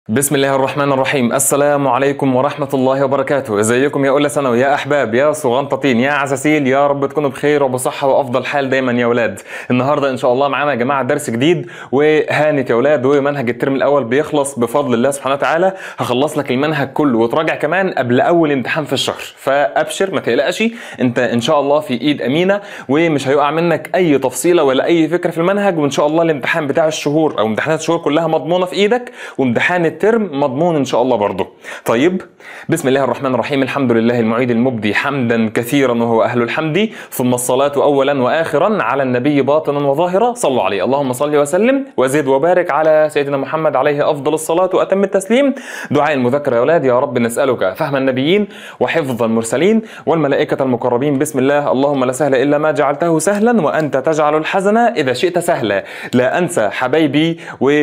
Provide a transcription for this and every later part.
بسم الله الرحمن الرحيم. السلام عليكم ورحمة الله وبركاته. ازيكم يا أولى ثانوي، يا أحباب، يا صغنطتين، يا عساسيل، يا رب تكونوا بخير وبصحة وأفضل حال دايما يا أولاد. النهاردة إن شاء الله معانا يا جماعة درس جديد وهانت يا أولاد، ومنهج الترم الأول بيخلص بفضل الله سبحانه وتعالى. هخلص لك المنهج كله وتراجع كمان قبل أول امتحان في الشهر، فأبشر ما تقلقش، أنت إن شاء الله في إيد أمينة ومش هيقع منك أي تفصيلة ولا أي فكرة في المنهج، وإن شاء الله الامتحان بتاع الشهور أو امتحانات الشهور كلها مضمونة في إيدك، وامتحان الترم مضمون ان شاء الله برضه. طيب، بسم الله الرحمن الرحيم. الحمد لله المعيد المبدي حمدا كثيرا وهو اهل الحمد، ثم الصلاه اولا واخرا على النبي باطنا وظاهرا، صلوا عليه. اللهم صل وسلم وزد وبارك على سيدنا محمد عليه افضل الصلاه واتم التسليم. دعاء المذكر يا اولاد: يا رب نسالك فهم النبيين وحفظ المرسلين والملائكه المقربين. بسم الله. اللهم لا سهل الا ما جعلته سهلا وانت تجعل الحزن اذا شئت سهلا. لا انسى حبايبي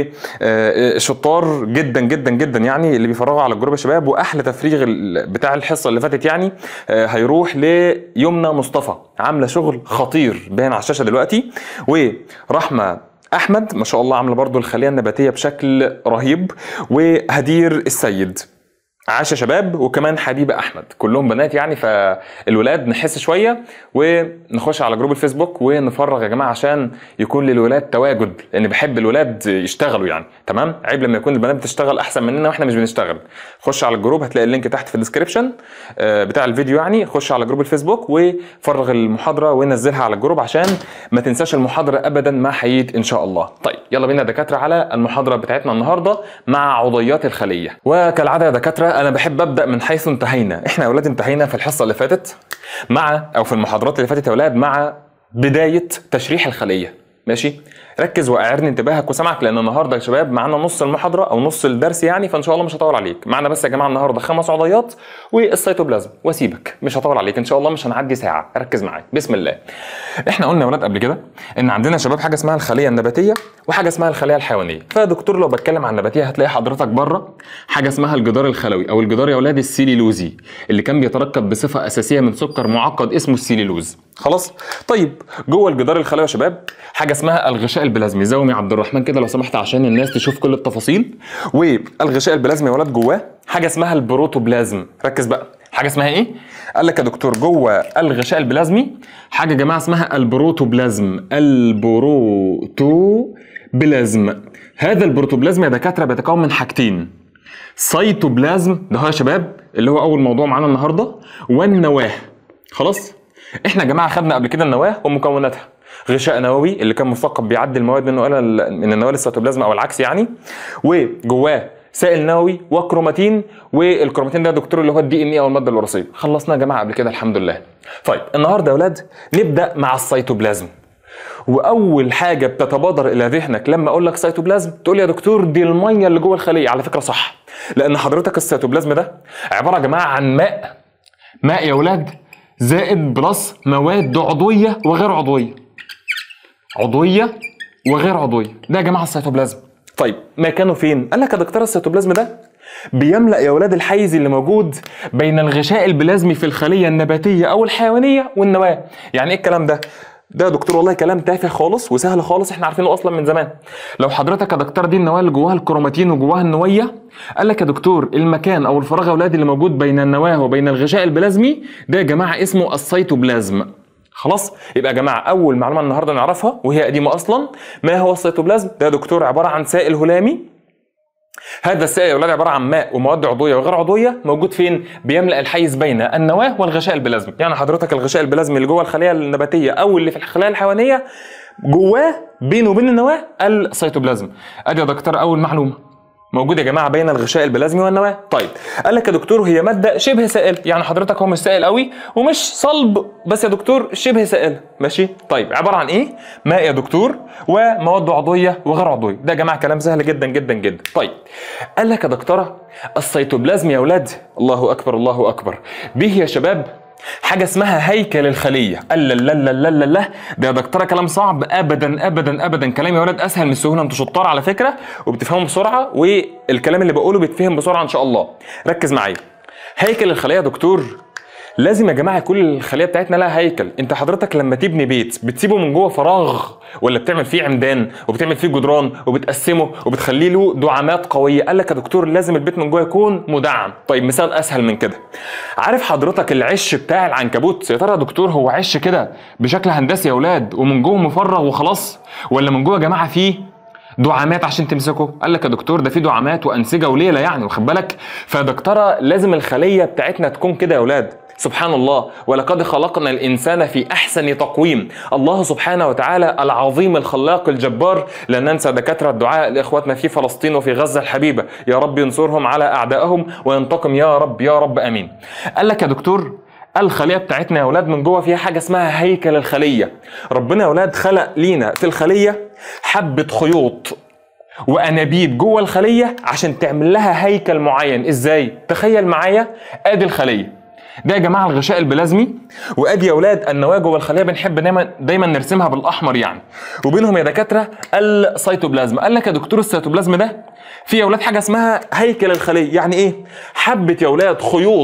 وشطار جدا جدا جدا يعني اللي بيفرغوا على الجروب يا شباب، واحلى تفريغ بتاع الحصه اللي فاتت يعني هيروح ليمنى مصطفى، عامله شغل خطير باين على الشاشه دلوقتي، ورحمه احمد ما شاء الله عامله برضو الخليه النباتيه بشكل رهيب، وهدير السيد. عاش يا شباب، وكمان حبيبه احمد، كلهم بنات يعني، فالولاد نحس شويه ونخش على جروب الفيسبوك ونفرغ يا جماعه عشان يكون للولاد تواجد، لان بحب الولاد يشتغلوا يعني. تمام، عيب لما يكون البنات بتشتغل احسن مننا واحنا مش بنشتغل. خش على الجروب، هتلاقي اللينك تحت في الديسكربشن بتاع الفيديو يعني. خش على جروب الفيسبوك وفرغ المحاضره ونزلها على الجروب عشان ما تنساش المحاضره ابدا ما حييت ان شاء الله. طيب يلا بينا يا دكاتره على المحاضره بتاعتنا النهارده مع عضيات الخليه. وكالعاده يا دكاتره انا بحب ابدا من حيث انتهينا. احنا يا اولاد انتهينا في الحصه اللي فاتت او في المحاضرات اللي فاتت يا اولاد مع بدايه تشريح الخليه. ماشي، ركز واعرني انتباهك وسمعك، لان النهارده يا شباب معانا نص المحاضره او نص الدرس يعني، فان شاء الله مش هطول عليك. معانا بس يا جماعه النهارده 5 عضيات والسيتوبلازم، واسيبك مش هطول عليك ان شاء الله، مش هنعدي ساعه. ركز معايا بسم الله. احنا قلنا يا ولاد قبل كده ان عندنا يا شباب حاجه اسمها الخليه النباتيه وحاجه اسمها الخليه الحيوانيه. فدكتور لو بتكلم عن النباتيه هتلاقي حضرتك بره حاجه اسمها الجدار الخلوي او الجدار يا ولاد السيلولوزي، اللي كان بيتركب بصفه اساسيه من سكر معقد اسمه السيلولوز. خلاص. طيب جوه الجدار الخلوي يا شباب حاجه اسمها الغشاء البلازمي. زومي عبد الرحمن كده لو سمحت عشان الناس تشوف كل التفاصيل. والغشاء البلازمي يا ولاد جواه حاجه اسمها البروتوبلازم. ركز بقى، حاجه اسمها ايه؟ قال لك يا دكتور جوه الغشاء البلازمي حاجه يا جماعه اسمها البروتوبلازم. البروتوبلازم، هذا البروتوبلازم يا دكاتره بيتكون من حاجتين: سيتوبلازم ده هو يا شباب اللي هو اول موضوع معانا النهارده، والنواه. خلاص، احنا يا جماعه خدنا قبل كده النواه ومكوناتها: غشاء نووي اللي كان مثقب بيعدي المواد من النواه للسيتوبلازم او العكس يعني، وجواه سائل نووي وكروماتين، والكروماتين ده يا دكتور اللي هو الدي ان اي او الماده الوراثيه. خلصنا يا جماعه قبل كده الحمد لله. طيب النهارده يا اولاد نبدا مع السيتوبلازم. واول حاجه بتتبادر الى ذهنك لما اقول لك سيتوبلازم تقول يا دكتور دي الميه اللي جوه الخليه. على فكره صح، لان حضرتك السيتوبلازم ده عباره يا جماعه عن ماء يا اولاد زائد بلس مواد عضويه وغير عضويه، عضويه وغير عضويه، ده يا جماعه السيتوبلازم. طيب مكانه فين؟ قال لك يا دكتور السيتوبلازم ده بيملأ يا ولاد الحيز اللي موجود بين الغشاء البلازمي في الخليه النباتيه او الحيوانيه والنواه. يعني ايه الكلام ده؟ ده يا دكتور والله كلام تافه خالص وسهل خالص، احنا عارفينه اصلا من زمان. لو حضرتك يا دكتور دي النواه اللي جواها الكروماتين وجواها النويه، قال لك يا دكتور المكان او الفراغ يا ولاد اللي موجود بين النواه وبين الغشاء البلازمي ده يا جماعه اسمه السيتوبلازم. خلاص، يبقى يا جماعه اول معلومه النهارده نعرفها وهي قديمه اصلا: ما هو السيتوبلازم؟ ده يا دكتور عباره عن سائل هلامي. هذا السائل يا ولاد عباره عن ماء ومواد عضويه وغير عضويه، موجود فين؟ بيملأ الحيز بين النواه والغشاء البلازمي. يعني حضرتك الغشاء البلازمي اللي جوه الخليه النباتيه او اللي في الخلايا الحيوانيه جواه بينه وبين النواه السيتوبلازم. ادي يا دكتور اول معلومه موجود يا جماعه بين الغشاء البلازمي والنواه. طيب قال لك يا دكتور هي ماده شبه سائل، يعني حضرتك هو مش سائل قوي ومش صلب بس يا دكتور شبه سائل. ماشي، طيب عباره عن ايه؟ ماء يا دكتور ومواد عضويه وغير عضويه. ده يا جماعه كلام سهل جدا جدا جدا. طيب قال لك يا دكتوره السيتوبلازم يا اولاد، الله اكبر الله اكبر، به يا شباب حاجه اسمها هيكل الخليه. لا ده يا دكتوره كلام صعب؟ ابدا ابدا ابدا، كلام يا ولاد اسهل من السهوله. انتوا شطار على فكره وبتفهموا بسرعه، والكلام اللي بقوله بيتفهم بسرعه ان شاء الله. ركز معايا. هيكل الخليه يا دكتور لازم يا جماعه كل الخليه بتاعتنا لها هيكل. انت حضرتك لما تبني بيت بتسيبه من جوه فراغ ولا بتعمل فيه عمدان وبتعمل فيه جدران وبتقسمه وبتخلي له دعامات قويه؟ قال لك يا دكتور لازم البيت من جوه يكون مدعم. طيب مثال اسهل من كده، عارف حضرتك العش بتاع العنكبوت؟ يا ترى يا دكتور هو عش كده بشكل هندسي يا اولاد ومن جوه مفرغ وخلاص، ولا من جوه يا جماعه فيه دعامات عشان تمسكه؟ قال لك يا دكتور ده في دعامات وانسجه وليله يعني، واخد بالك؟ فيا دكتوره لازم الخليه بتاعتنا تكون كده يا اولاد. سبحان الله، ولقد خلقنا الانسان في احسن تقويم. الله سبحانه وتعالى العظيم الخلاق الجبار. لا ننسى دكاتره الدعاء لاخواتنا في فلسطين وفي غزه الحبيبه، يا رب ينصرهم على اعدائهم وينتقم يا رب يا رب امين. قال لك يا دكتور الخليه بتاعتنا يا اولاد من جوه فيها حاجه اسمها هيكل الخليه. ربنا يا اولاد خلق لينا في الخليه حبه خيوط وانابيب جوه الخليه عشان تعمل لها هيكل معين. ازاي؟ تخيل معايا، ادي الخليه ده يا جماعه الغشاء البلازمي، وادي يا اولاد النواه جوه الخليه بنحب دايما نرسمها بالاحمر يعني، وبينهم يا دكاتره السيتوبلازم. قال لك يا دكتور السيتوبلازم ده في يا اولاد حاجه اسمها هيكل الخليه. يعني ايه؟ حبه يا اولاد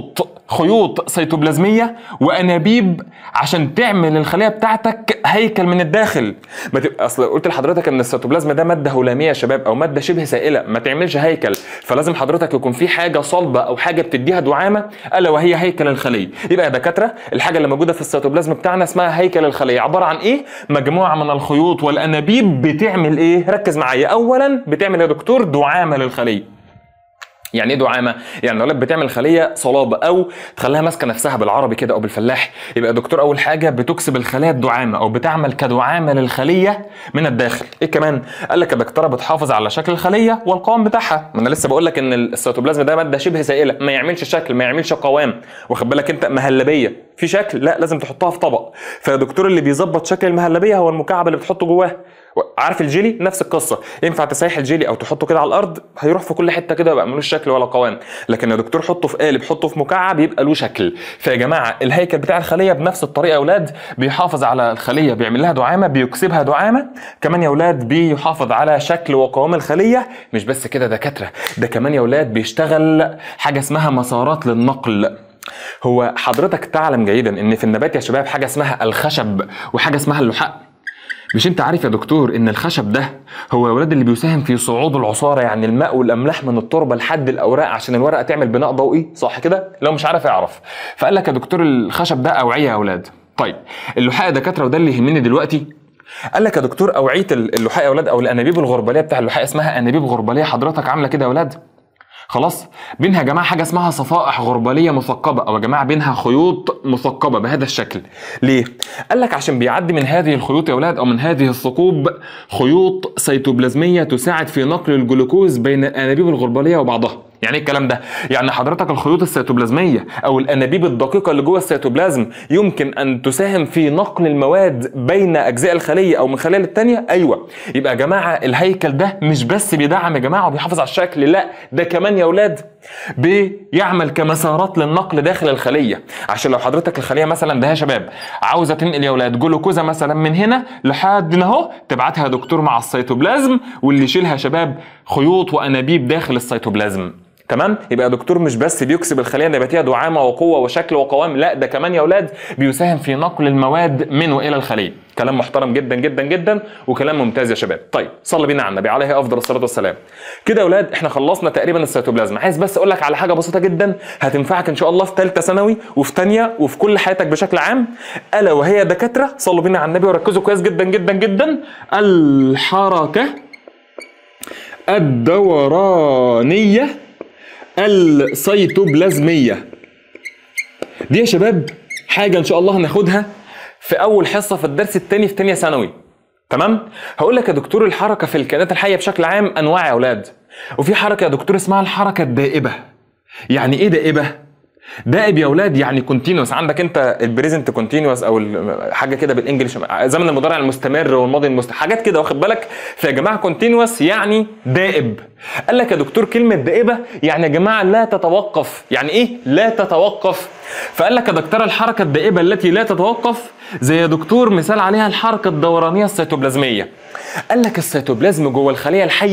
خيوط سيتوبلازميه وانابيب عشان تعمل الخليه بتاعتك هيكل من الداخل. ما تبقى اصل قلت لحضرتك ان السيتوبلازم ده ماده هلاميه يا شباب او ماده شبه سائله ما تعملش هيكل، فلازم حضرتك يكون في حاجه صلبه او حاجه بتديها دعامه الا وهي هيكل الخليه. يبقى يا دكاتره الحاجه اللي موجوده في السيتوبلازم بتاعنا اسمها هيكل الخليه، عباره عن ايه؟ مجموعه من الخيوط والانابيب بتعمل ايه؟ ركز معايا. اولا بتعمل يا دكتور دعامه للخليه. يعني ايه دعامه؟ يعني اقول لك بتعمل خليه صلابه او تخليها ماسكه نفسها بالعربي كده او بالفلاح. يبقى يا دكتور اول حاجه بتكسب الخلايا الدعامه او بتعمل كدعامه للخليه من الداخل. ايه كمان؟ قال لك يا دكتوره بتحافظ على شكل الخليه والقوام بتاعها. ما انا لسه بقول لك ان السيتوبلازم ده ماده شبه سائله ما يعملش شكل ما يعملش قوام، واخد بالك انت؟ مهلبيه في شكل لا لازم تحطها في طبق. فيا دكتور اللي بيظبط شكل المهلبيه هو المكعب اللي بتحطه جواه. عارف الجيلي؟ نفس القصه، ينفع تسيح الجيلي او تحطه كده على الارض هيروح في كل حته كده يبقى ملوش شكل ولا قوام، لكن يا دكتور حطه في قالب حطه في مكعب يبقى له شكل. فيا جماعه الهيكل بتاع الخليه بنفس الطريقه يا اولاد بيحافظ على الخليه، بيعمل لها دعامه، بيكسبها دعامه كمان يا اولاد، بيحافظ على شكل وقوام الخليه. مش بس كده دكاتره، ده كمان يا اولاد بيشتغل حاجه اسمها مسارات للنقل. هو حضرتك تعلم جيدا ان في النبات يا شباب حاجه اسمها الخشب وحاجه اسمها اللحاء. مش انت عارف يا دكتور ان الخشب ده هو يا ولاد اللي بيساهم في صعود العصاره، يعني الماء والاملاح من التربه لحد الاوراق عشان الورقه تعمل بناء ضوئي، صح كده؟ لو مش عارف اعرف. فقال لك يا دكتور الخشب ده اوعيه يا اولاد. طيب اللحاء يا دكاتره وده اللي يهمني دلوقتي، قال لك يا دكتور اوعيه اللحاء يا اولاد او الانابيب الغرباليه بتاع اللحاء اسمها انابيب غرباليه حضرتك عامله كده يا اولاد. خلاص بينها يا جماعه حاجه اسمها صفائح غرباليه مثقبه او يا جماعه بينها خيوط مثقبه بهذا الشكل. ليه؟ قال لك عشان بيعدي من هذه الخيوط يا اولاد او من هذه الثقوب خيوط سيتوبلازميه تساعد في نقل الجلوكوز بين الانابيب الغرباليه وبعضها. يعني ايه الكلام ده؟ يعني حضرتك الخيوط السيتوبلازميه او الانابيب الدقيقه اللي جوه السيتوبلازم يمكن ان تساهم في نقل المواد بين اجزاء الخليه او من خليه للثانيه. ايوه، يبقى يا جماعه الهيكل ده مش بس بيدعم يا جماعه وبيحافظ على الشكل، لا ده كمان يا اولاد بيعمل كمسارات للنقل داخل الخليه. عشان لو حضرتك الخليه مثلا ده يا شباب عاوزه تنقل يا اولاد جلوكوزا مثلا من هنا لحد هنا اهو، تبعتها يا دكتور مع السيتوبلازم واللي يشيلها يا شباب خيوط وانابيب داخل السيتوبلازم. تمام؟ يبقى يا دكتور مش بس بيكسب الخليه النباتيه دعامه وقوه وشكل وقوام، لا ده كمان يا اولاد بيساهم في نقل المواد من والى الخليه. كلام محترم جدا جدا جدا وكلام ممتاز يا شباب. طيب صلي بينا على النبي عليه افضل الصلاه والسلام. كده يا اولاد احنا خلصنا تقريبا السيتوبلازم. عايز بس اقول لك على حاجه بسيطه جدا هتنفعك ان شاء الله في ثالثه ثانوي وفي ثانيه وفي كل حياتك بشكل عام، الا وهي دكاتره صلوا بينا على النبي وركزوا كويس جدا جدا جدا، الحركه الدورانيه السيتوبلازميه. دي يا شباب حاجه ان شاء الله هناخدها في اول حصه في الدرس الثاني في ثانيه ثانوي. تمام؟ هقول لك يا دكتور الحركه في الكائنات الحيه بشكل عام انواع يا اولاد، وفي حركه يا دكتور اسمها الحركه الدائبه. يعني ايه دائبه؟ دائب يا اولاد يعني كونتينوس. عندك انت البريزنت كونتينوس او حاجه كده بالانجلش زمن المضارع المستمر والماضي المستمر حاجات كده، واخد بالك؟ فيا جماعه كونتينوس يعني دائب. قال لك يا دكتور كلمه دائبه يعني يا جماعه لا تتوقف. يعني ايه لا تتوقف؟ فقال لك يا دكتور الحركه الدائبه التي لا تتوقف زي يا دكتور مثال عليها الحركه الدورانيه السيتوبلازميه. قال لك السيتوبلازم جوه الخليه الحيه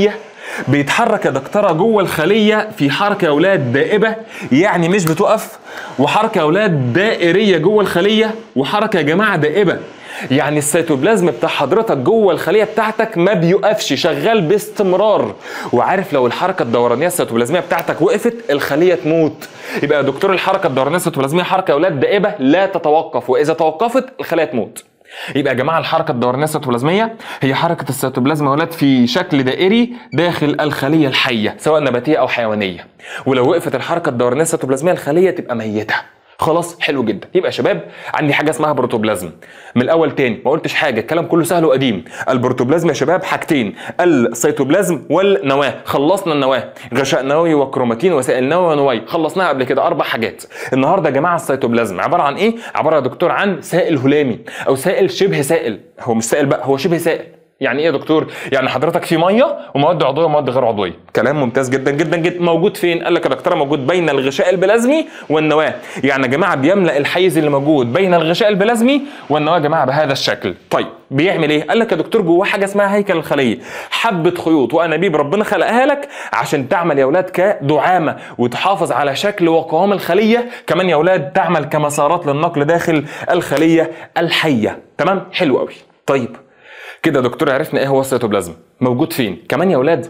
بيتحرك يا دكتوره جوه الخليه في حركه يا اولاد دائبه، يعني مش بتقف، وحركه يا اولاد دائريه جوه الخليه، وحركه يا جماعه دائبه. يعني السيتوبلازم بتاع حضرتك جوه الخليه بتاعتك ما بيوقفش، شغال باستمرار. وعارف لو الحركه الدورانيه السيتوبلازميه بتاعتك وقفت الخليه تموت. يبقى يا دكتور الحركه الدورانيه السيتوبلازميه حركه يا اولاد دائبه لا تتوقف، واذا توقفت الخليه تموت. يبقى يا جماعه الحركه الدورانيه السيتوبلازميه هي حركه السيتوبلازم يا ولاد في شكل دائري داخل الخليه الحيه سواء نباتيه او حيوانيه. ولو وقفت الحركه الدورانيه السيتوبلازميه الخليه تبقى ميته. خلاص حلو جدا. يبقى يا شباب عندي حاجه اسمها بروتوبلازم. من الاول تاني ما قلتش حاجه، الكلام كله سهل وقديم. البروتوبلازم يا شباب حاجتين، السيتوبلازم والنواه. خلصنا النواه، غشاء نووي وكروماتين وسائل نووي ونواي، خلصناها قبل كده 4 حاجات. النهارده يا جماعه السيتوبلازم عباره عن ايه؟ عباره يا دكتور عن سائل هلامي او سائل شبه سائل. هو مش سائل بقى، هو شبه سائل. يعني ايه يا دكتور؟ يعني حضرتك في ميه ومواد عضويه ومواد غير عضويه. كلام ممتاز جدا جدا جدا. موجود فين؟ قال لك يا دكتور موجود بين الغشاء البلازمي والنواه. يعني يا جماعه بيملا الحيز اللي موجود بين الغشاء البلازمي والنواه يا جماعه بهذا الشكل. طيب بيعمل ايه؟ قال لك يا دكتور جواه حاجه اسمها هيكل الخليه، حبه خيوط وانابيب ربنا خلقها لك عشان تعمل يا اولاد كدعامه وتحافظ على شكل وقوام الخليه، كمان يا اولاد تعمل كمسارات للنقل داخل الخليه الحيه. تمام؟ حلو قوي. طيب كده يا دكتور عرفنا ايه هو السيتوبلازم، موجود فين كمان يا اولاد،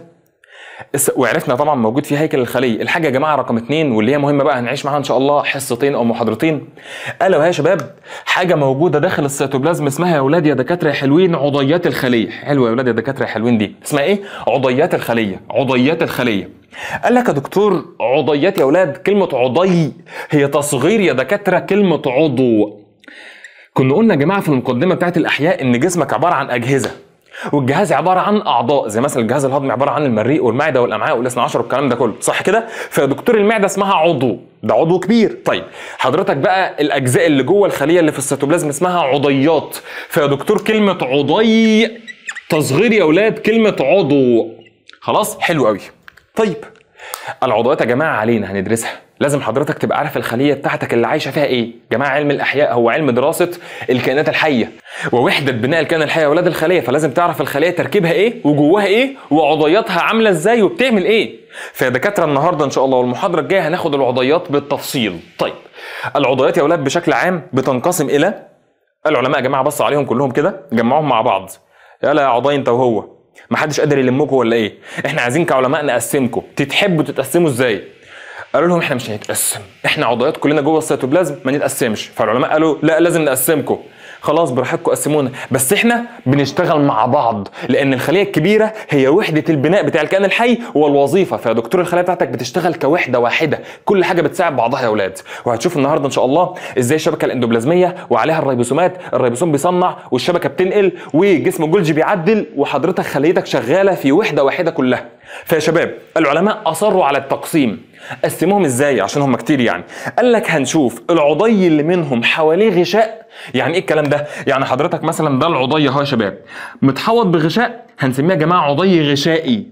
وعرفنا طبعا موجود في هيكل الخليه. الحاجه يا جماعه رقم 2 واللي هي مهمه بقى هنعيش معاها ان شاء الله حصتين او محاضرتين، الا وهي يا شباب حاجه موجوده داخل السيتوبلازم اسمها يا اولاد يا دكاتره يا حلوين عضيات الخليه. حلوه يا اولاد يا دكاتره يا حلوين، دي اسمها ايه؟ عضيات الخليه. عضيات الخليه. قال لك يا دكتور عضيات يا اولاد، كلمه عضي هي تصغير يا دكاتره كلمه عضو. كنا قلنا يا جماعه في المقدمه بتاعت الاحياء ان جسمك عباره عن اجهزه، والجهاز عباره عن اعضاء، زي مثلا الجهاز الهضمي عباره عن المريء والمعده والامعاء والاثنى عشر والكلام ده كله، صح كده؟ فيا دكتور المعده اسمها عضو، ده عضو كبير. طيب حضرتك بقى الاجزاء اللي جوه الخليه اللي في السيتوبلازم اسمها عضيات. فيا دكتور كلمه عضي تصغير يا اولاد كلمه عضو. خلاص حلو قوي. طيب العضوات يا جماعه علينا هندرسها، لازم حضرتك تبقى عارف الخليه بتاعتك اللي عايشه فيها ايه. جماعه علم الاحياء هو علم دراسه الكائنات الحيه ووحده بناء الكائن الحي يا اولاد الخليه، فلازم تعرف الخليه تركيبها ايه وجواها ايه وعضياتها عامله ازاي وبتعمل ايه. فيا دكاتره النهارده ان شاء الله والمحاضره الجايه هناخد العضيات بالتفصيل. طيب العضيات يا اولاد بشكل عام بتنقسم الى، العلماء يا جماعه بصوا عليهم كلهم كده جمعوهم مع بعض، يلا يا عضي انت وهو محدش قادر يلمكم ولا ايه؟ احنا عايزين كعلماء نقسمكم، تتحبوا تتقسموا ازاي؟ قالوا لهم احنا مش هنتقسم، احنا عضيات كلنا جوه السيتوبلازم ما نتقسمش. فالعلماء قالوا لا لازم نقسمكم. خلاص براحتكم قسمونا، بس احنا بنشتغل مع بعض لان الخليه الكبيره هي وحده البناء بتاع الكائن الحي والوظيفه. فيا دكتور الخليه بتاعتك بتشتغل كوحده واحده، كل حاجه بتساعد بعضها يا اولاد. وهتشوف النهارده ان شاء الله ازاي الشبكه الاندوبلازميه وعليها الريبوسومات، الريبوسوم بيصنع والشبكه بتنقل وجسم الجولجي بيعدل، وحضرتك خليتك شغاله في وحده واحده كلها. فيا شباب العلماء اصروا على التقسيم. قسموهم ازاي؟ عشان هم كتير يعني. قال لك هنشوف العضي اللي منهم حواليه غشاء. يعني ايه الكلام ده؟ يعني حضرتك مثلا ده العضي اهو يا شباب متحوط بغشاء، هنسميه يا جماعه عضي غشائي،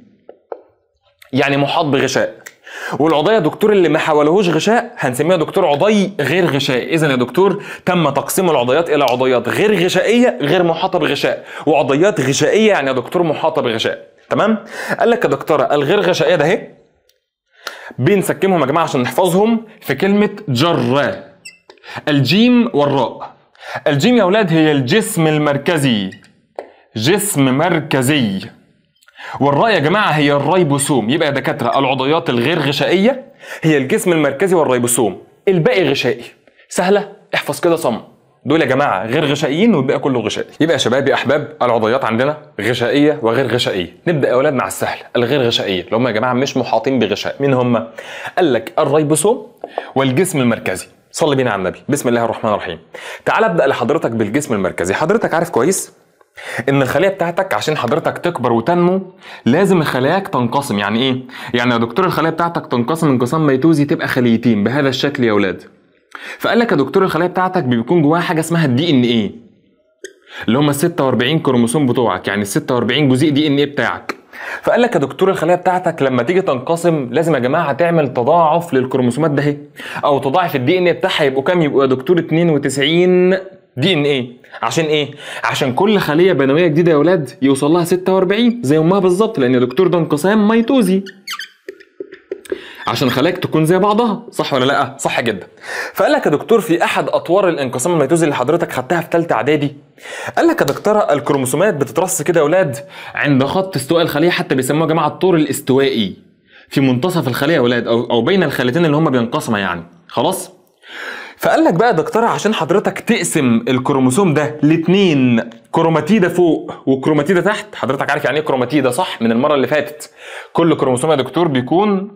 يعني محاط بغشاء. والعضي يا دكتور اللي ما حوالهوش غشاء هنسميه يا دكتور عضي غير غشائي. اذا يا دكتور تم تقسيم العضيات الى عضيات غير غشائيه غير محاطه بغشاء، وعضيات غشائيه يعني يا دكتور محاطه بغشاء. تمام؟ قال لك يا دكتوره الغير غشائيه ده اهي بنسكمهم يا جماعه عشان نحفظهم في كلمه جره، الجيم والراء. الجيم يا اولاد هي الجسم المركزي، جسم مركزي، والراء يا جماعه هي الريبوسوم. يبقى يا دكاتره العضيات الغير غشائيه هي الجسم المركزي والريبوسوم، الباقي غشائي. سهله؟ احفظ كده صم. دول يا جماعه غير غشائيين والباقي كله غشائي. يبقى يا شباب يا احباب العضيات عندنا غشائيه وغير غشائيه. نبدا يا اولاد مع السهل، الغير غشائيه اللي هم يا جماعه مش محاطين بغشاء. مين هم؟ قال لك الريبوسوم والجسم المركزي. صلي بينا على النبي. بسم الله الرحمن الرحيم. تعال ابدا لحضرتك بالجسم المركزي. حضرتك عارف كويس ان الخليه بتاعتك عشان حضرتك تكبر وتنمو لازم خلاياك تنقسم. يعني ايه؟ يعني يا دكتور الخليه بتاعتك تنقسم انقسام ميتوزي تبقى خليتين بهذا الشكل يا اولاد. فقال لك يا دكتور الخليه بتاعتك بيكون جواها حاجه اسمها الدي ان ايه اللي هم ال 46 كروموسوم بتوعك، يعني ال 46 جزيء دي ان ايه بتاعك. فقال لك يا دكتور الخليه بتاعتك لما تيجي تنقسم لازم يا جماعه تعمل تضاعف للكروموسومات ده اهي، او تضاعف الدي ان ايه بتاعها. يبقوا كام؟ يبقوا يا دكتور 92 دي ان ايه. عشان ايه؟ عشان كل خليه بنويه جديده يا اولاد يوصل لها 46 زي امها بالظبط، لان يا دكتور ده انقسام ميتوزي عشان الخلايا تكون زي بعضها، صح ولا لا؟ صح جدا. فقال لك يا دكتور في احد اطوار الانقسام الميتوزي اللي حضرتك خدتها في ثالثه اعدادي، قال لك يا دكتوره الكروموسومات بتترص كده يا اولاد عند خط استواء الخليه، حتى بيسموها يا جماعه الطور الاستوائي في منتصف الخليه يا اولاد، او بين الخليتين اللي هم بينقسما يعني. خلاص؟ فقال لك بقى يا دكتوره عشان حضرتك تقسم الكروموسوم ده لاتنين، كروماتيدا فوق وكروماتيدا تحت. حضرتك عارف يعني ايه كروماتيدا صح من المره اللي فاتت؟ كل كروموسوم يا دكتور بيكون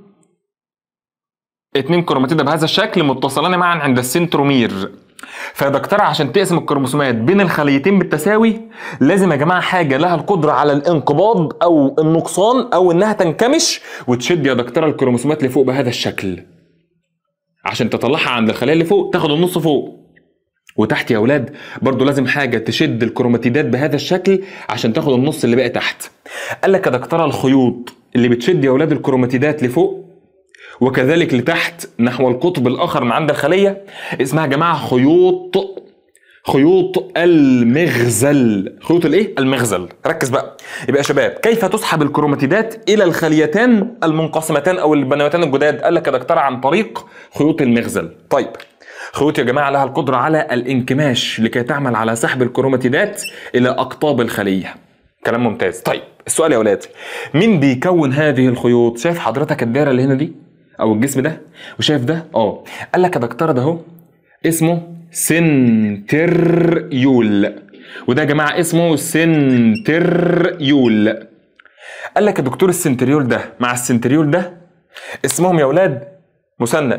2 كروماتيدا بهذا الشكل متصلان معا عند السنترومير. فيا دكتوره عشان تقسم الكروموسومات بين الخليتين بالتساوي لازم يا جماعه حاجه لها القدره على الانقباض او النقصان او انها تنكمش وتشد يا دكتوره الكروموسومات لفوق بهذا الشكل، عشان تطلعها عند الخليه اللي فوق تاخد النص فوق. وتحت يا اولاد برضو لازم حاجه تشد الكروماتيدات بهذا الشكل عشان تاخد النص اللي باقي تحت. قال لك يا دكتوره الخيوط اللي بتشد يا اولاد الكروماتيدات لفوق وكذلك لتحت نحو القطب الاخر من عند الخليه اسمها يا جماعه خيوط المغزل. خيوط الايه؟ المغزل. ركز بقى. يبقى يا شباب كيف تسحب الكروماتيدات الى الخليتان المنقسمتان او البنوتان الجداد؟ قال لك يا دكتوره عن طريق خيوط المغزل. طيب خيوط يا جماعه لها القدره على الانكماش لكي تعمل على سحب الكروماتيدات الى اقطاب الخليه. كلام ممتاز. طيب السؤال يا اولاد، مين بيكون هذه الخيوط؟ شايف حضرتك الدايره اللي هنا دي او الجسم ده وشايف ده؟ قال لك يا دكتوره ده اهو اسمه سنتريول، وده يا جماعه اسمه سنتريول. قال لك يا دكتور السنتريول ده مع السنتريول ده اسمهم يا اولاد مثنى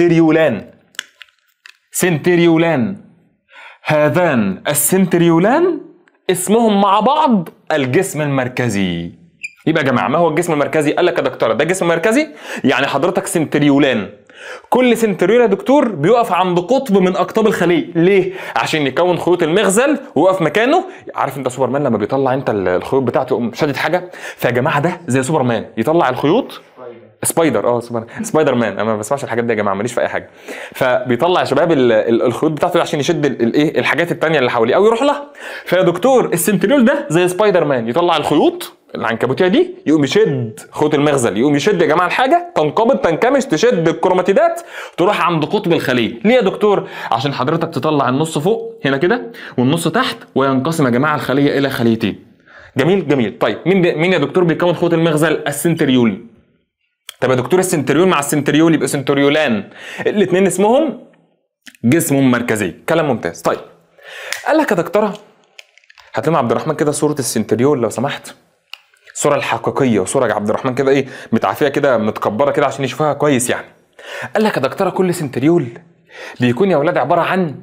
سنتريولان. هذان السنتريولان اسمهم مع بعض الجسم المركزي. يبقى يا جماعه ما هو الجسم المركزي؟ قال لك يا دكتوره ده جسم مركزي يعني حضرتك سنتريولان، كل سنتريول يا دكتور بيقف عند قطب من اقطاب الخليه. ليه؟ عشان يكون خيوط المغزل ويقف مكانه. عارف انت سوبرمان لما بيطلع انت الخيوط بتاعته يقوم شادد حاجه؟ فيا جماعه ده زي سوبرمان يطلع الخيوط سبايدر. سبايدر مان. انا ما بسمعش الحاجات دي يا جماعه، ماليش في اي حاجه. فبيطلع يا شباب الخيوط بتاعته عشان يشد الايه الحاجات الثانيه اللي حواليه او يروح لها. فيا دكتور السنتريول ده زي سبايدر مان يطلع الخيوط العنكبوتيه دي يقوم يشد خيوط المغزل، يقوم يشد يا جماعه الحاجه تنقبض تنكمش تشد الكروماتيدات تروح عند قطب الخليه. ليه يا دكتور؟ عشان حضرتك تطلع النص فوق هنا كده والنص تحت وينقسم يا جماعه الخليه الى خليتين. جميل. طيب مين يا دكتور بيكون خيوط المغزل؟ السنتريول. طب يا دكتور السنتريول مع السنتريول يبقى سنتريولان، الاثنين اسمهم جسم مركزي. كلام ممتاز. طيب قال لك يا دكتوره هات لنا عبد الرحمن كده صوره السنتريول لو سمحت، الصوره الحقيقيه وصوره عبد الرحمن كده ايه متعافيه كده متكبره كده عشان يشوفها كويس يعني. قال لك يا دكتوره كل سنتريول بيكون يا اولاد عباره عن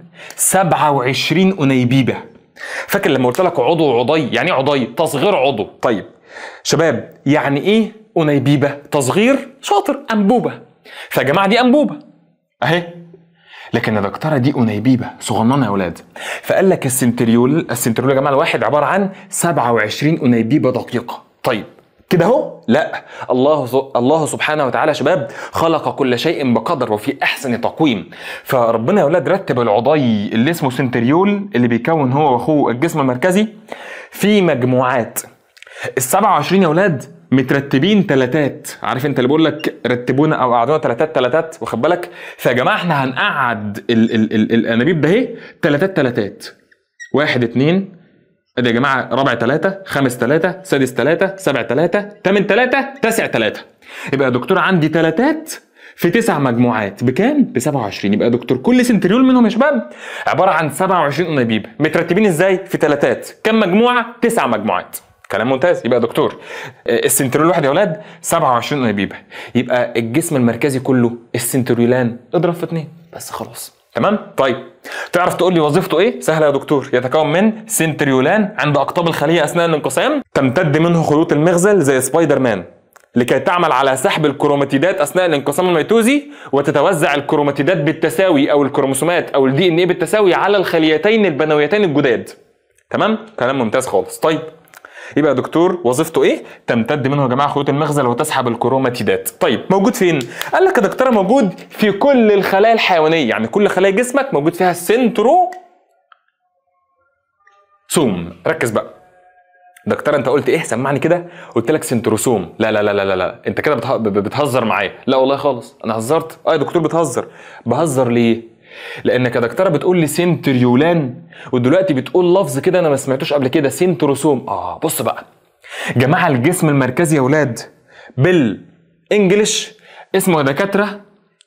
27 انيبيبه. فاكر لما قلت لك عضوي؟ يعني ايه عضوي؟ تصغير عضو. طيب شباب يعني ايه انيبيبه؟ تصغير شاطر. انبوبه. فيا جماعه دي انبوبه اهي، لكن يا دكتوره دي انيبيبه صغننه يا اولاد. فقال لك السنتريول يا جماعه الواحد عباره عن 27 انيبيبه دقيقه. طيب كده اهو؟ لا، الله سبحانه وتعالى يا شباب خلق كل شيء بقدر وفي احسن تقويم. فربنا يا اولاد رتب العضي اللي اسمه سنتريول اللي بيكون هو واخوه الجسم المركزي في مجموعات. ال27 يا اولاد مترتبين تلاتات. عارف انت اللي بقول لك رتبونا او قعدونا تلاتات واخد بالك؟ فيا جماعه احنا هنقعد الانابيب ده اهي تلاتات. 1 2 ادي يا جماعه رابع 3 5 3 سادس 3 7 3 8 3 9 3. يبقى يا دكتور عندي تلاتات في 9 مجموعات بكام؟ ب27. يبقى يا دكتور كل سنتريول منهم يا شباب عباره عن 27 انابيب مترتبين ازاي؟ في تلاتات. كم مجموعه؟ 9 مجموعات. كلام ممتاز. يبقى يا دكتور السنتريول الواحد يا اولاد 27 انابيب. يبقى الجسم المركزي كله السنتريولان اضرب في 2 بس خلاص. تمام؟ طيب تعرف تقول لي وظيفته ايه؟ سهله يا دكتور، يتكون من سنتريولان عند اقطاب الخليه اثناء الانقسام تمتد منه خيوط المغزل زي سبايدر مان لكي تعمل على سحب الكروماتيدات اثناء الانقسام الميتوزي وتتوزع الكروماتيدات بالتساوي او الكروموسومات او الدي ان ايه بالتساوي على الخليتين البنويتين الجداد. تمام؟ كلام ممتاز خالص. طيب يبقى يا دكتور وظيفته ايه؟ تمتد منه يا جماعه خيوط المغزل وتسحب الكروماتيدات. طيب موجود فين؟ قال لك يا دكتور موجود في كل الخلايا الحيوانيه، يعني كل خلايا جسمك موجود فيها سوم. ركز بقى دكتور، انت قلت ايه؟ سمعني كده. قلت لك سنتروسوم. لا لا لا لا لا، انت كده بتهزر معايا. لا والله خالص انا هزرت. يا دكتور بتهزر. بهزر ليه؟ لانك يا دكتوره بتقول لي سنتريولان، ودلوقتي بتقول لفظ كده انا ما سمعتوش قبل كده، سنتروسوم. بص بقى جماعه، الجسم المركزي يا ولاد بالانجلش اسمه يا دكاتره